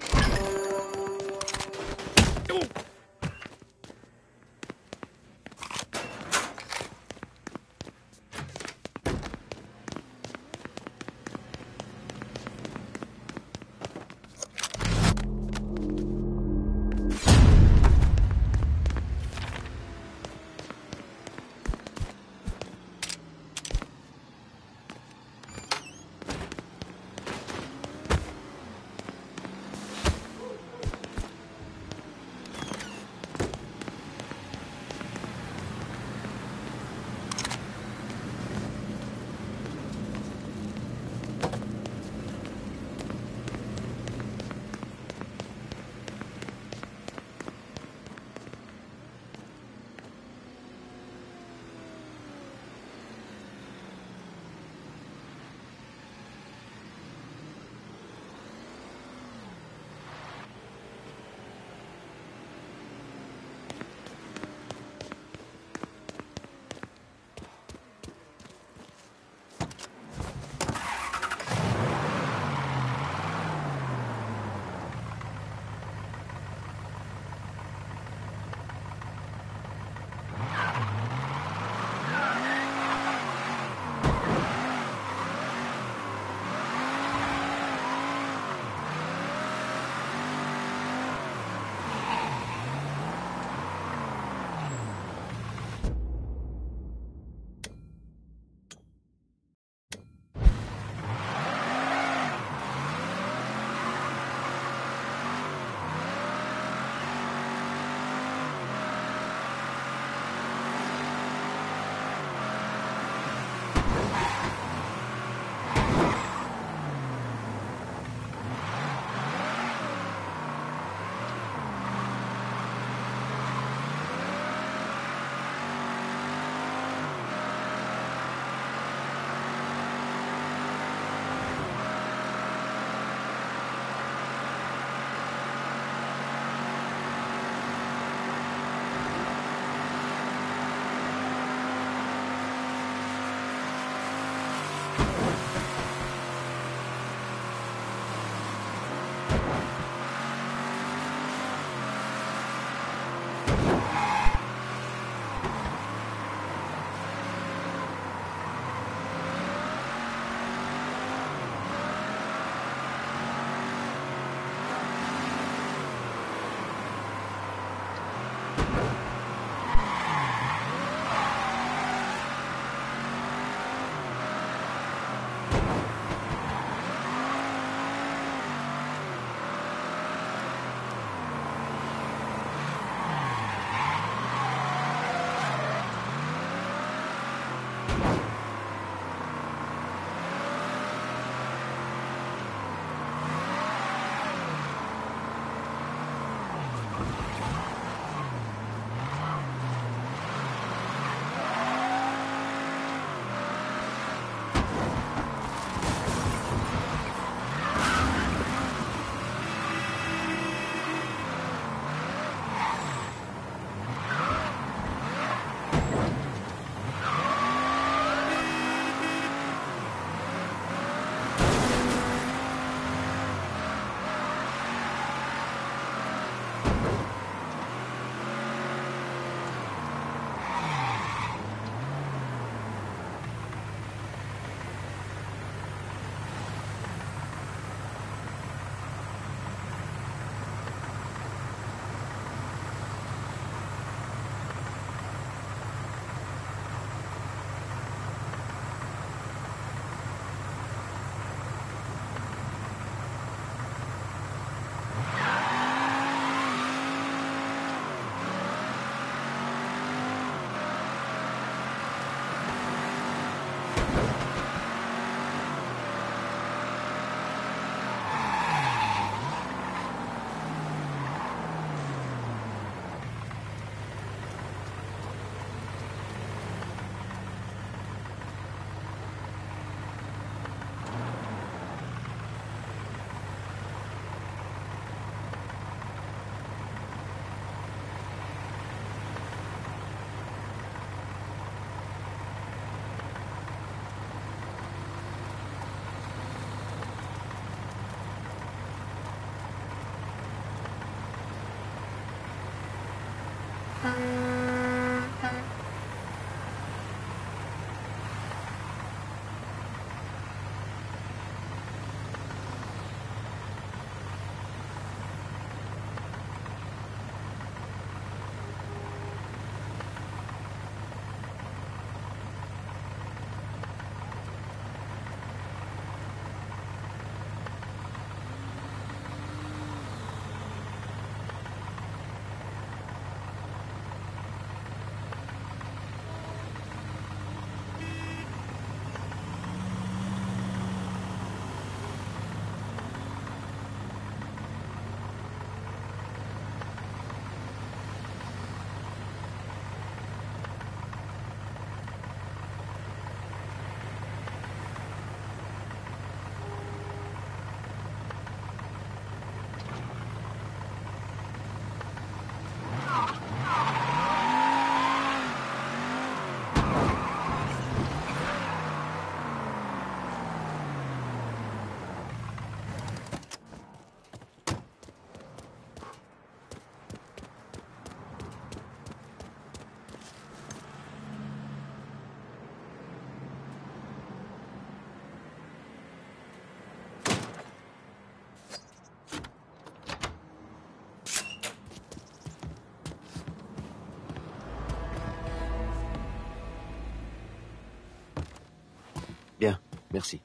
Bien, merci.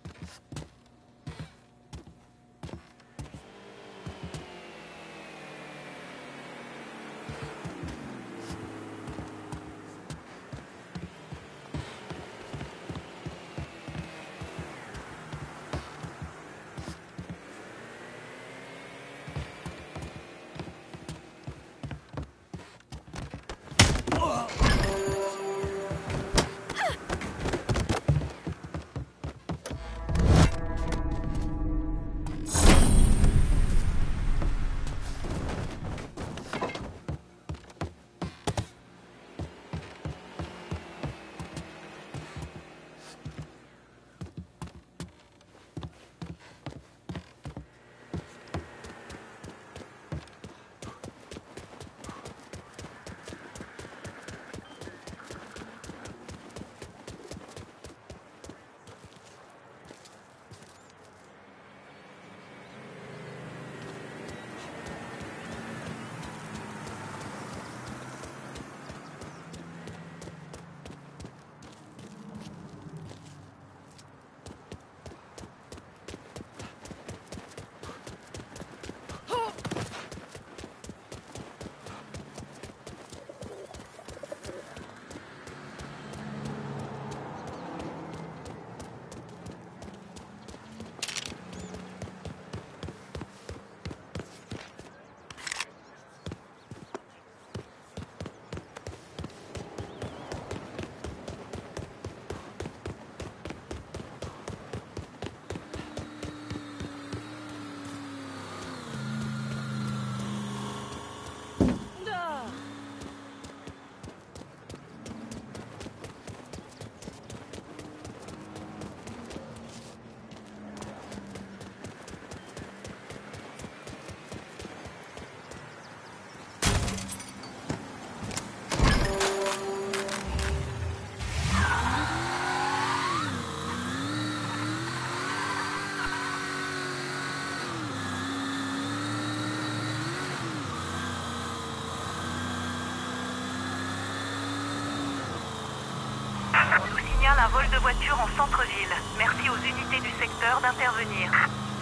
Un vol de voiture en centre-ville. Merci aux unités du secteur d'intervenir.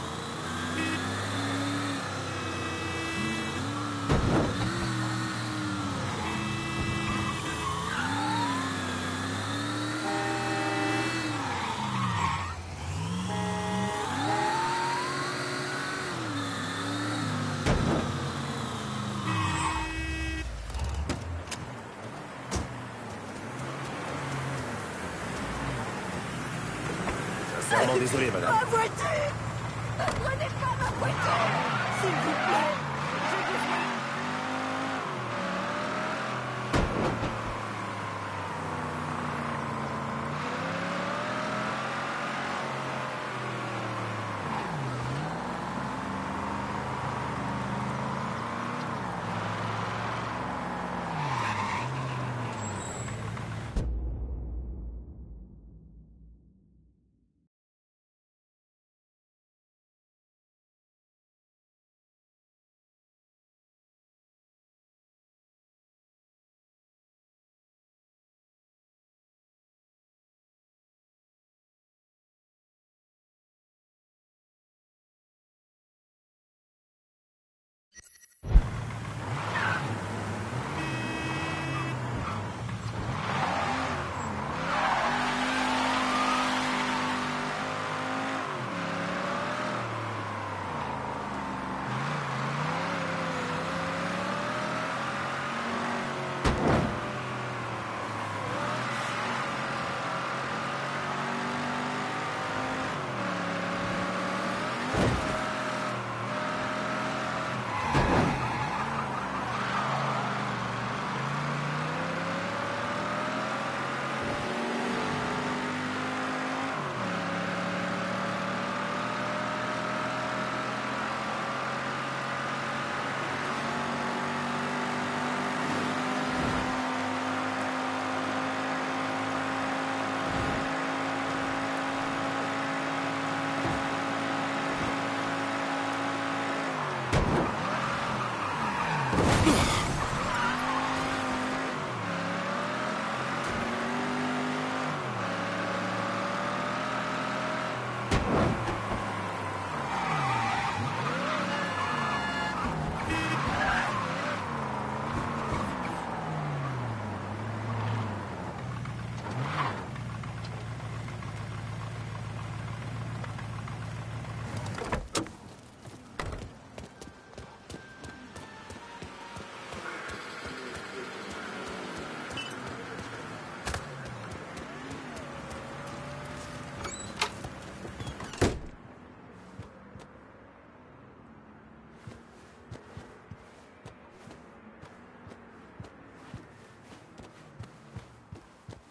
Vraiment désolé, madame. Ma voiture! Ne prenez pas ma voiture! S'il vous plaît! J'ai besoin...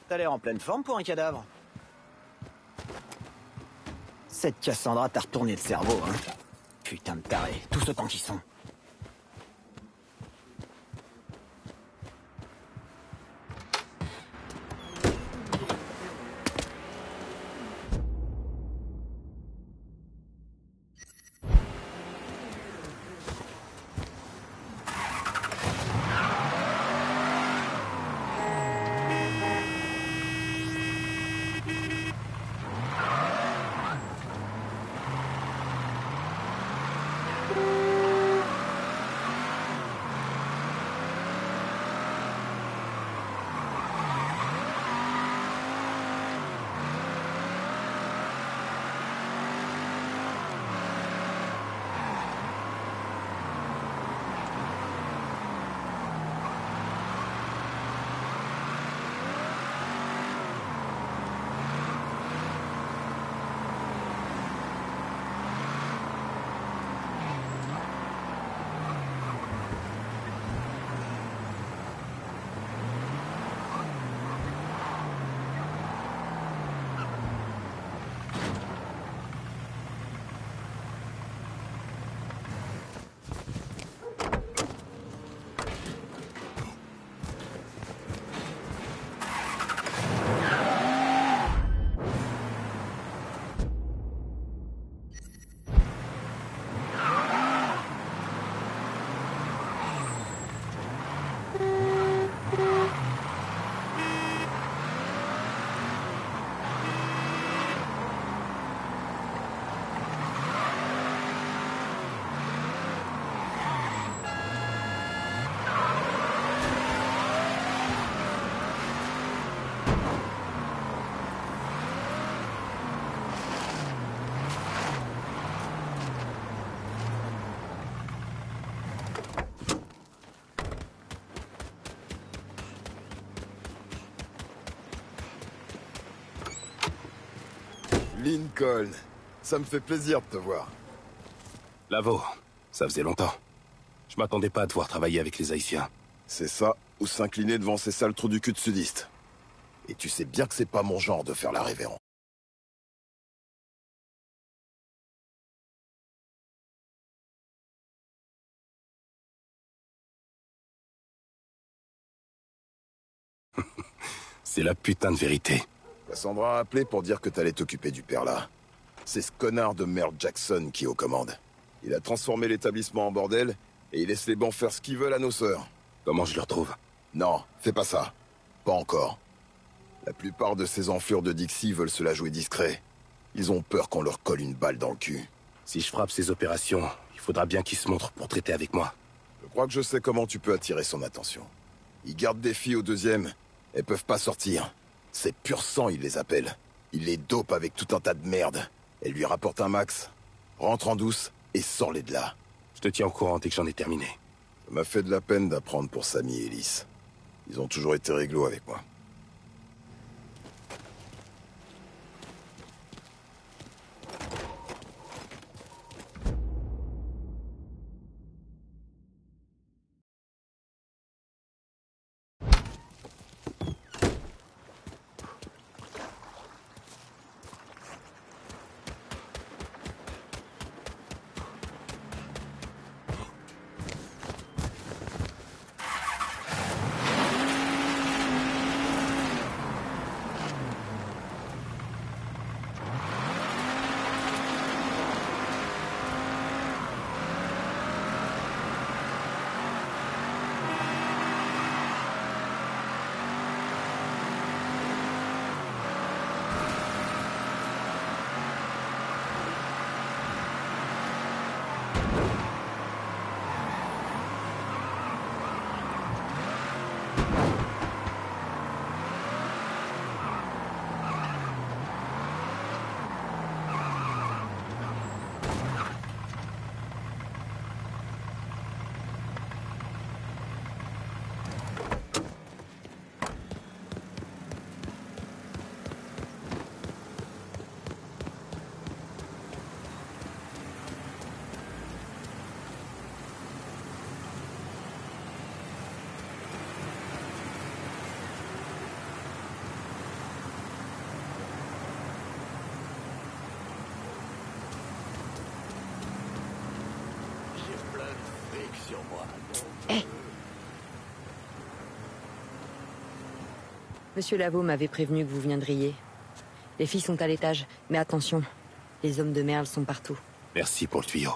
T'as l'air en pleine forme pour un cadavre. Cette Cassandra t'a retourné le cerveau, hein. Putain de taré, tous autant qu'ils sont. Lincoln, ça me fait plaisir de te voir. Lavo, ça faisait longtemps. Je m'attendais pas à devoir travailler avec les Haïtiens. C'est ça, ou s'incliner devant ces sales trous du cul de sudistes. Et tu sais bien que c'est pas mon genre de faire la révérend. C'est la putain de vérité. Cassandra a appelé pour dire que t'allais t'occuper du père là. C'est ce connard de Merle Jackson qui est aux commandes. Il a transformé l'établissement en bordel, et il laisse les bancs faire ce qu'ils veulent à nos sœurs. Comment je le retrouve? Non, fais pas ça. Pas encore. La plupart de ces enflures de Dixie veulent se la jouer discret. Ils ont peur qu'on leur colle une balle dans le cul. Si je frappe ces opérations, il faudra bien qu'ils se montrent pour traiter avec moi. Je crois que je sais comment tu peux attirer son attention. Ils gardent des filles au deuxième. Elles peuvent pas sortir. C'est pur sang, il les appelle. Il les dope avec tout un tas de merde. Elle lui rapporte un max. Rentre en douce et sors-les de là. Je te tiens au courant dès que j'en ai terminé. Ça m'a fait de la peine d'apprendre pour Sammy et Ellis. Ils ont toujours été réglo avec moi. sur moi. Hé Monsieur Lavaux m'avait prévenu que vous viendriez. Les filles sont à l'étage, mais attention, les hommes de Merle sont partout. Merci pour le tuyau.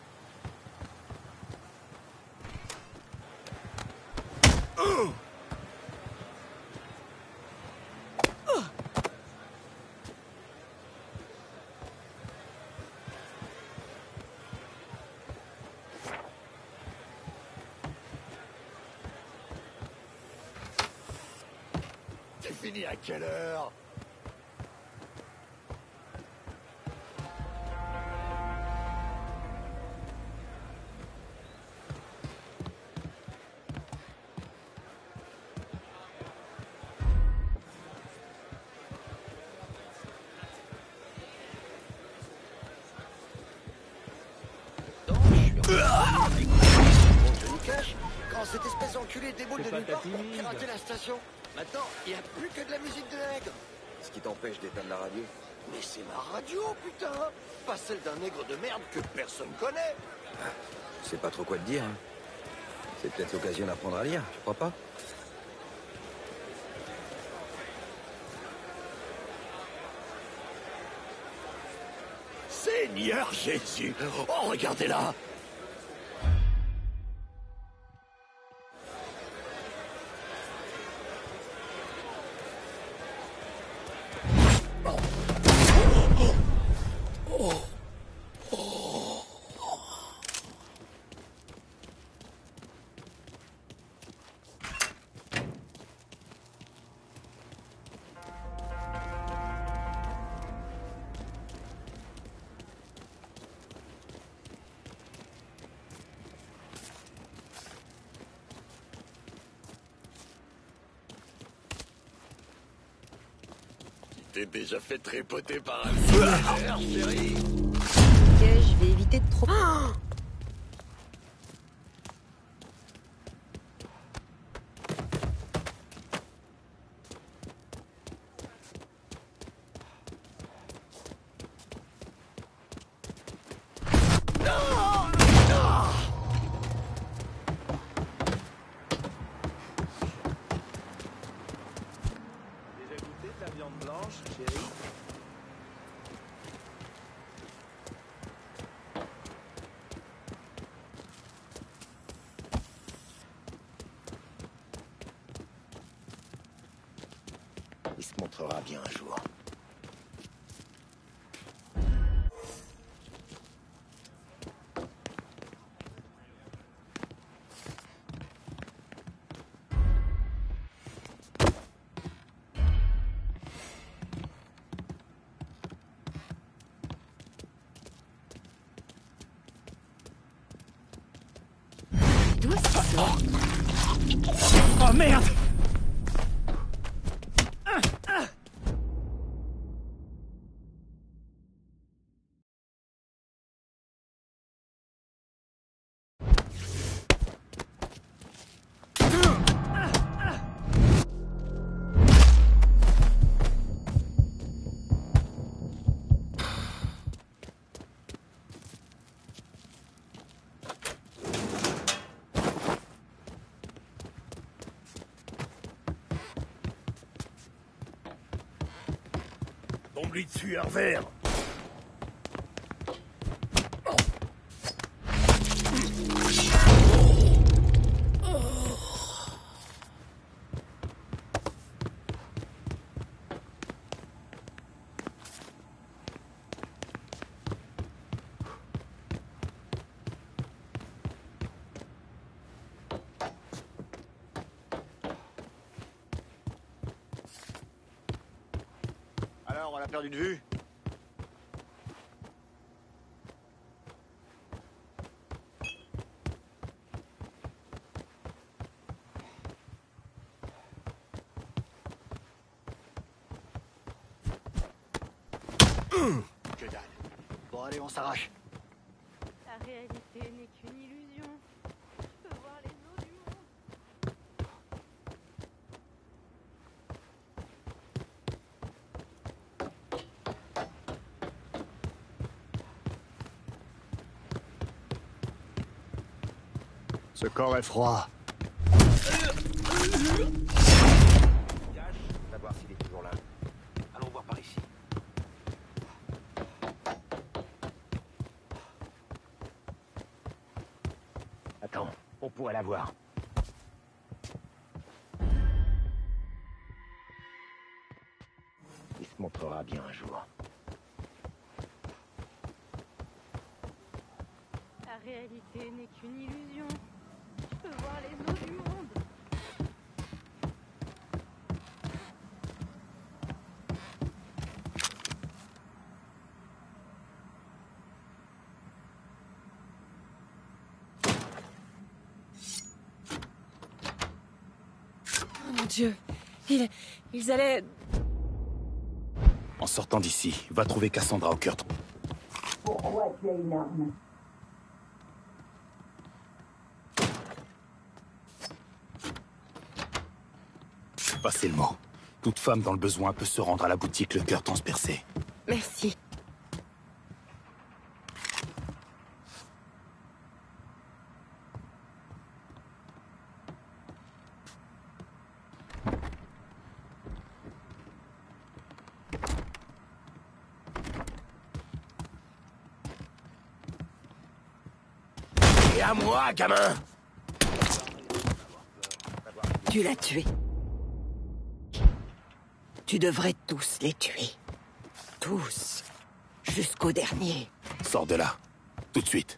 C'est fini à quelle heure? Quand cette espèce d'enculé déboule de nulle part pour pirater la station, maintenant, il n'y a plus que de la musique de nègre. Ce qui t'empêche d'éteindre la radio? Mais c'est ma radio, putain. Pas celle d'un nègre de merde que personne connaît. Je sais pas trop quoi te dire. Hein. C'est peut-être l'occasion d'apprendre à lire, tu crois pas? Seigneur Jésus! Oh, regardez-la! T'es déjà fait tripoter par un militaire, chérie. Ok, je vais éviter de trop... Oh Il se montrera bien un jour. D'où est-ce qu'il sort? Oh merde! Tombe-lui dessus, Hervère. Alors, on l'a perdu de vue? Que dalle. Bon, allez, on s'arrache. La réalité n'est qu'une illusion. Je peux voir les eaux du monde. Ce corps est froid. Savoir s'il est toujours là. Allons voir par ici. Attends, on pourrait la voir. Il se montrera bien un jour. La réalité n'est qu'une illusion. Tu peux voir les eaux du monde. Oh mon Dieu. Ils allaient... En sortant d'ici, va trouver Cassandra au cœur. Pourquoi tu as une arme? Passez le mot. Toute femme dans le besoin peut se rendre à la boutique le cœur transpercé. Merci. Et à moi, gamin! Tu l'as tué. Tu devrais tous les tuer. Tous. Jusqu'au dernier. Sors de là. Tout de suite.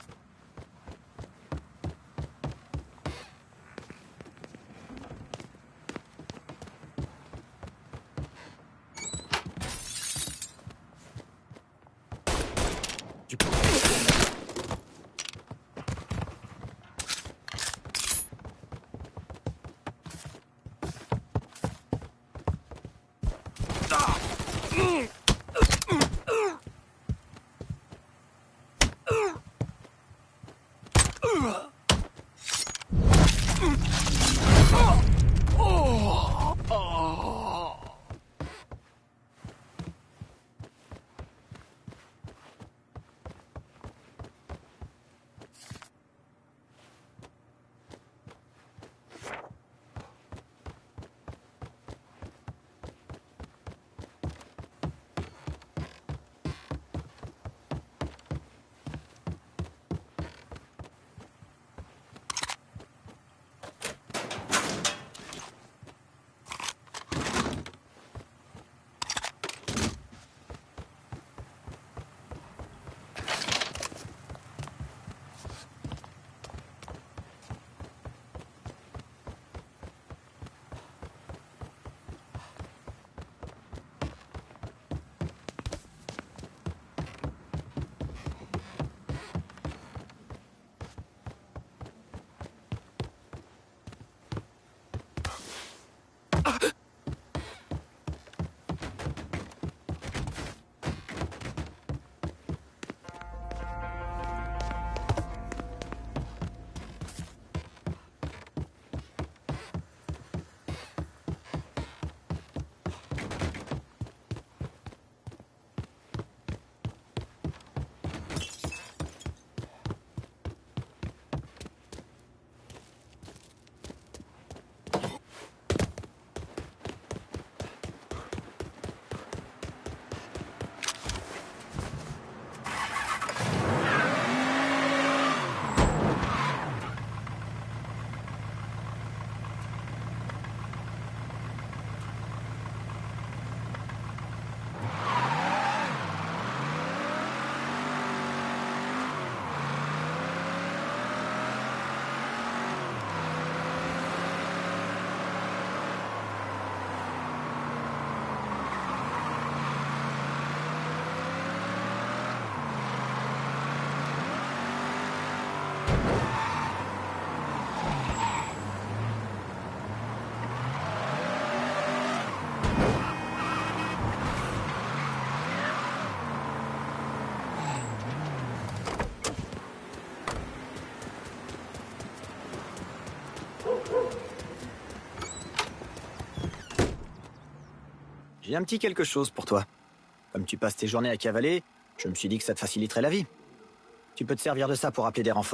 J'ai un petit quelque chose pour toi. Comme tu passes tes journées à cavaler, je me suis dit que ça te faciliterait la vie. Tu peux te servir de ça pour appeler des renforts.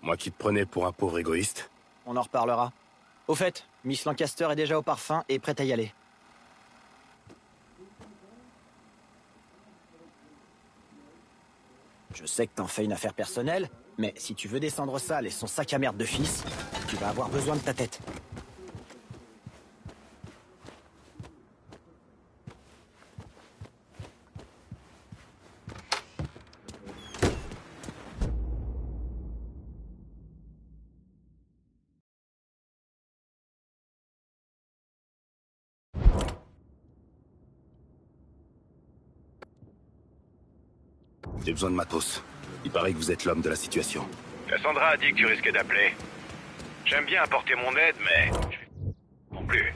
Moi qui te prenais pour un pauvre égoïste. On en reparlera. Au fait, Miss Lancaster est déjà au parfum et prête à y aller. Je sais que t'en fais une affaire personnelle, mais si tu veux descendre Sal et son sac à merde de fils, tu vas avoir besoin de ta tête. J'ai besoin de matos. Il paraît que vous êtes l'homme de la situation. Cassandra a dit que tu risquais d'appeler. J'aime bien apporter mon aide, mais... non plus.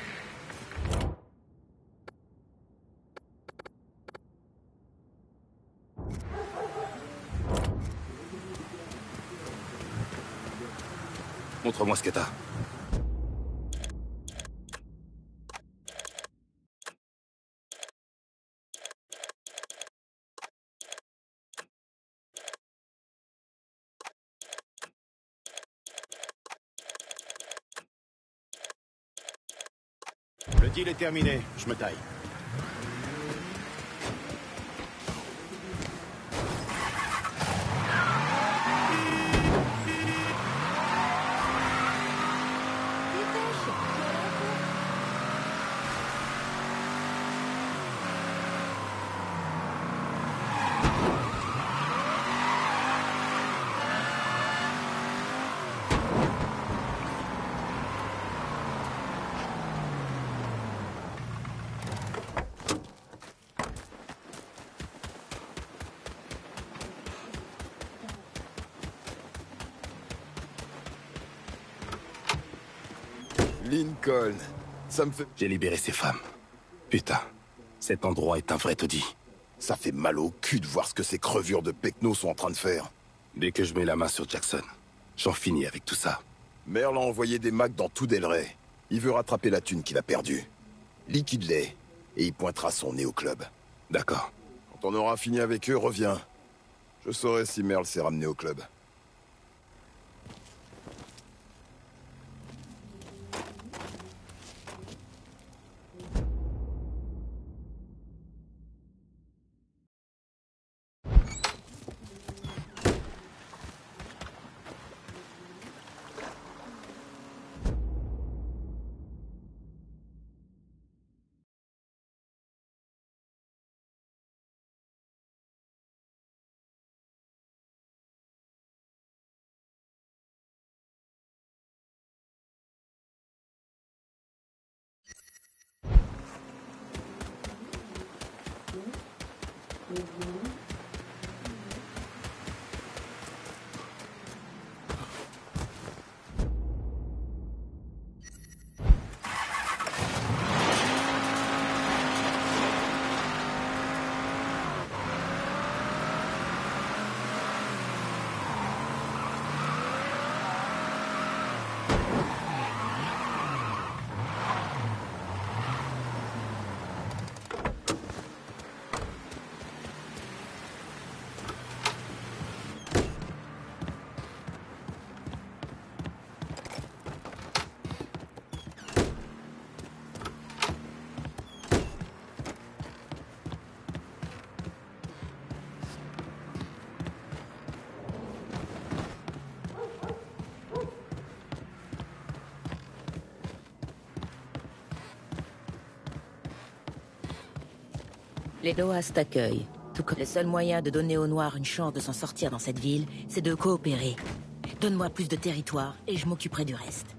Montre-moi ce que t'as. Le deal est terminé, je me taille. Lincoln, ça me fait... J'ai libéré ces femmes. Putain, cet endroit est un vrai taudis. Ça fait mal au cul de voir ce que ces crevures de pecnos sont en train de faire. Dès que je mets la main sur Jackson, j'en finis avec tout ça. Merle a envoyé des mags dans tout Delray. Il veut rattraper la thune qu'il a perdue. Liquide-les, et il pointera son nez au club. D'accord. Quand on aura fini avec eux, reviens. Je saurai si Merle s'est ramené au club. Les Loas t'accueillent. Tout comme le seul moyen de donner aux Noirs une chance de s'en sortir dans cette ville, c'est de coopérer. Donne-moi plus de territoire et je m'occuperai du reste.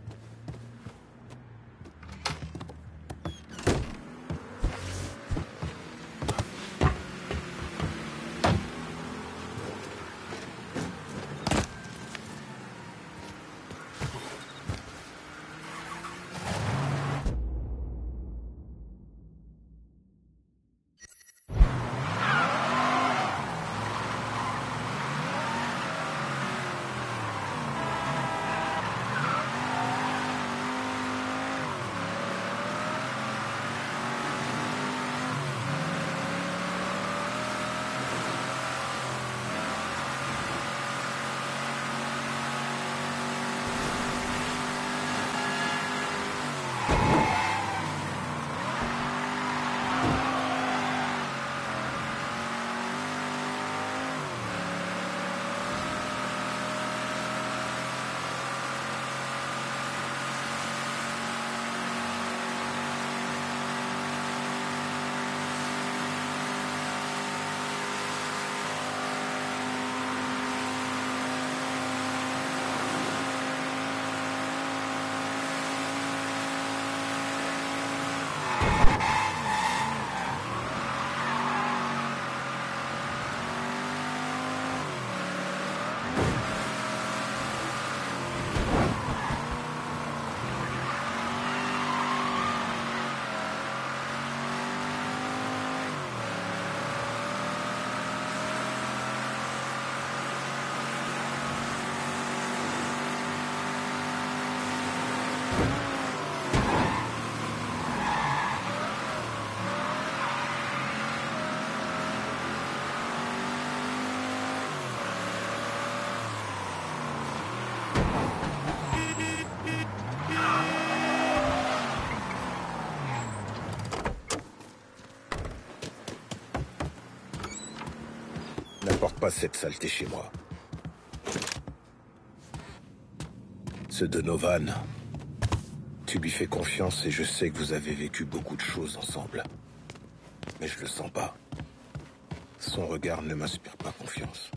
N'apporte pas cette saleté chez moi. Ce Donovan, tu lui fais confiance et je sais que vous avez vécu beaucoup de choses ensemble. Mais je le sens pas. Son regard ne m'inspire pas confiance.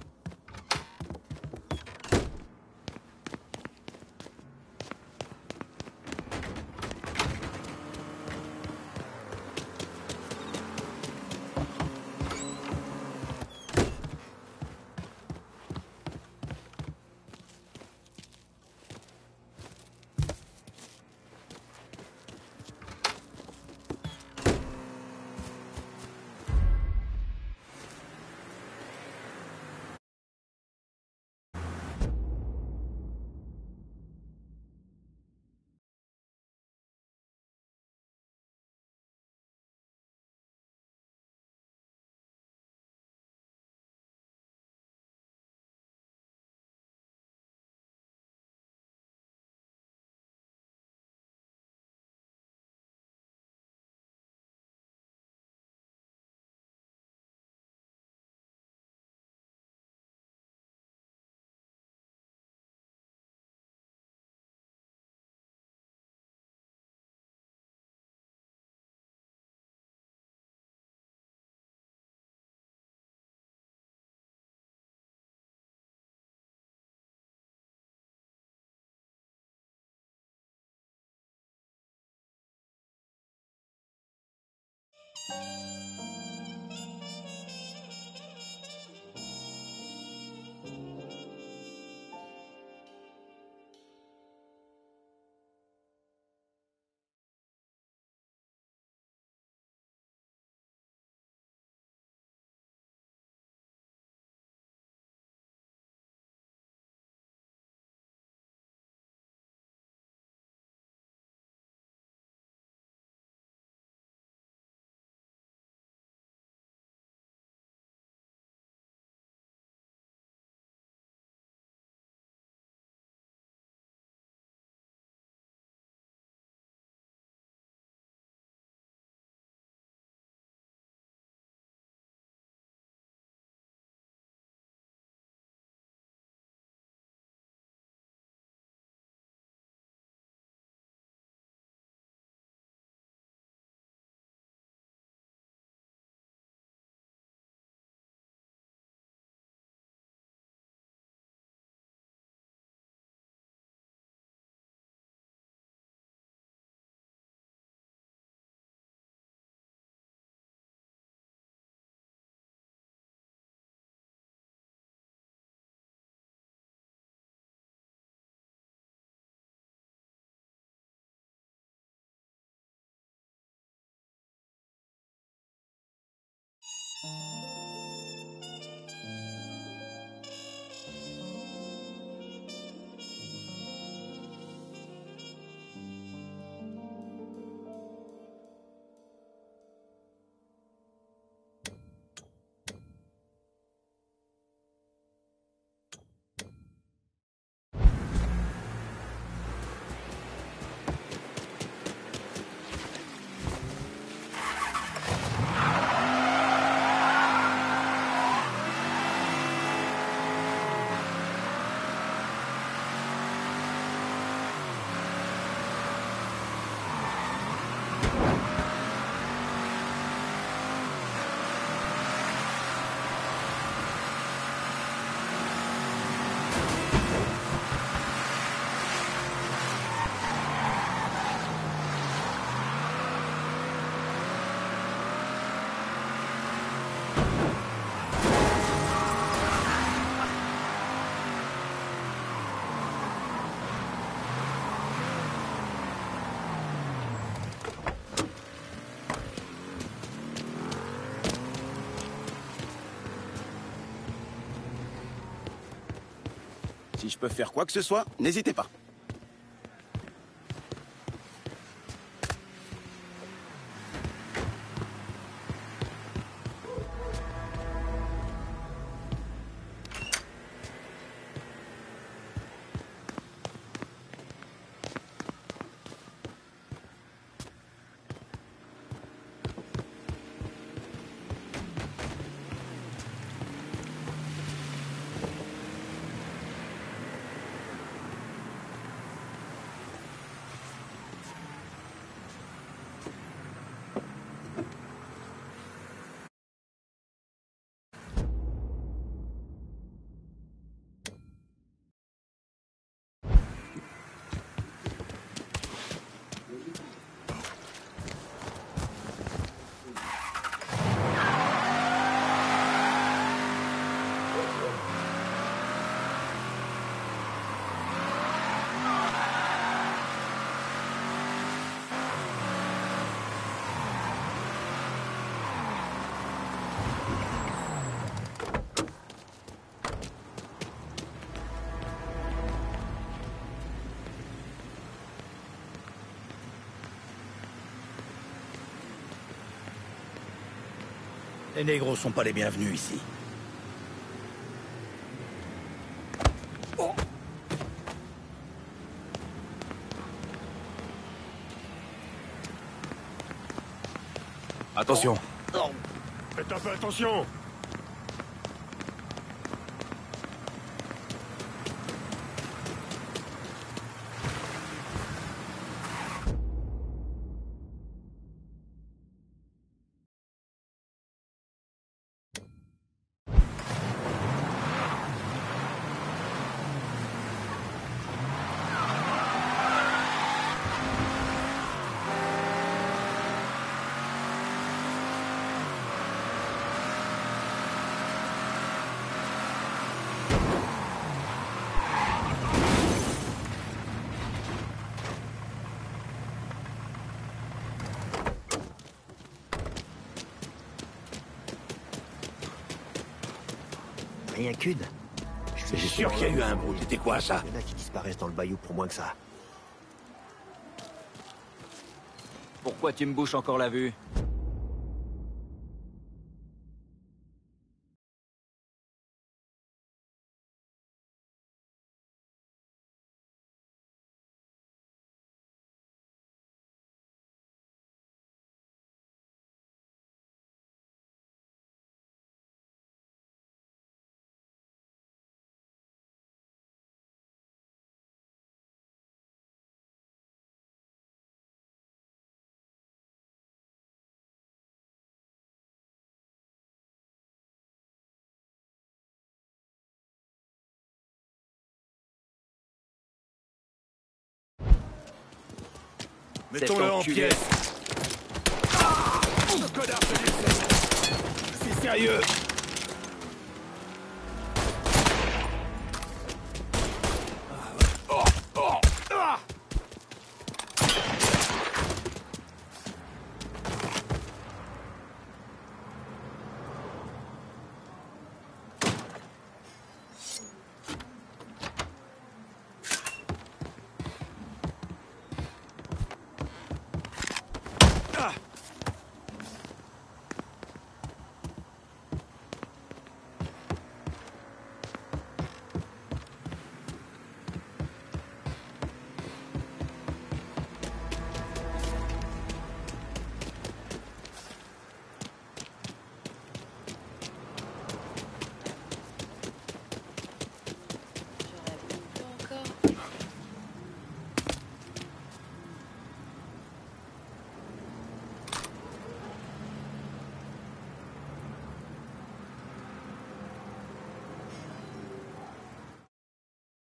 Si je peux faire quoi que ce soit, n'hésitez pas. Les négros sont pas les bienvenus ici. Attention. Faites un peu attention. Rien qu'une. C'est sûr qu'il y a eu un bruit. C'était quoi, ça? Il y en a qui disparaissent dans le bayou pour moins que ça. Pourquoi tu me bouches encore la vue? Mettons-le en pièces. C'est sérieux.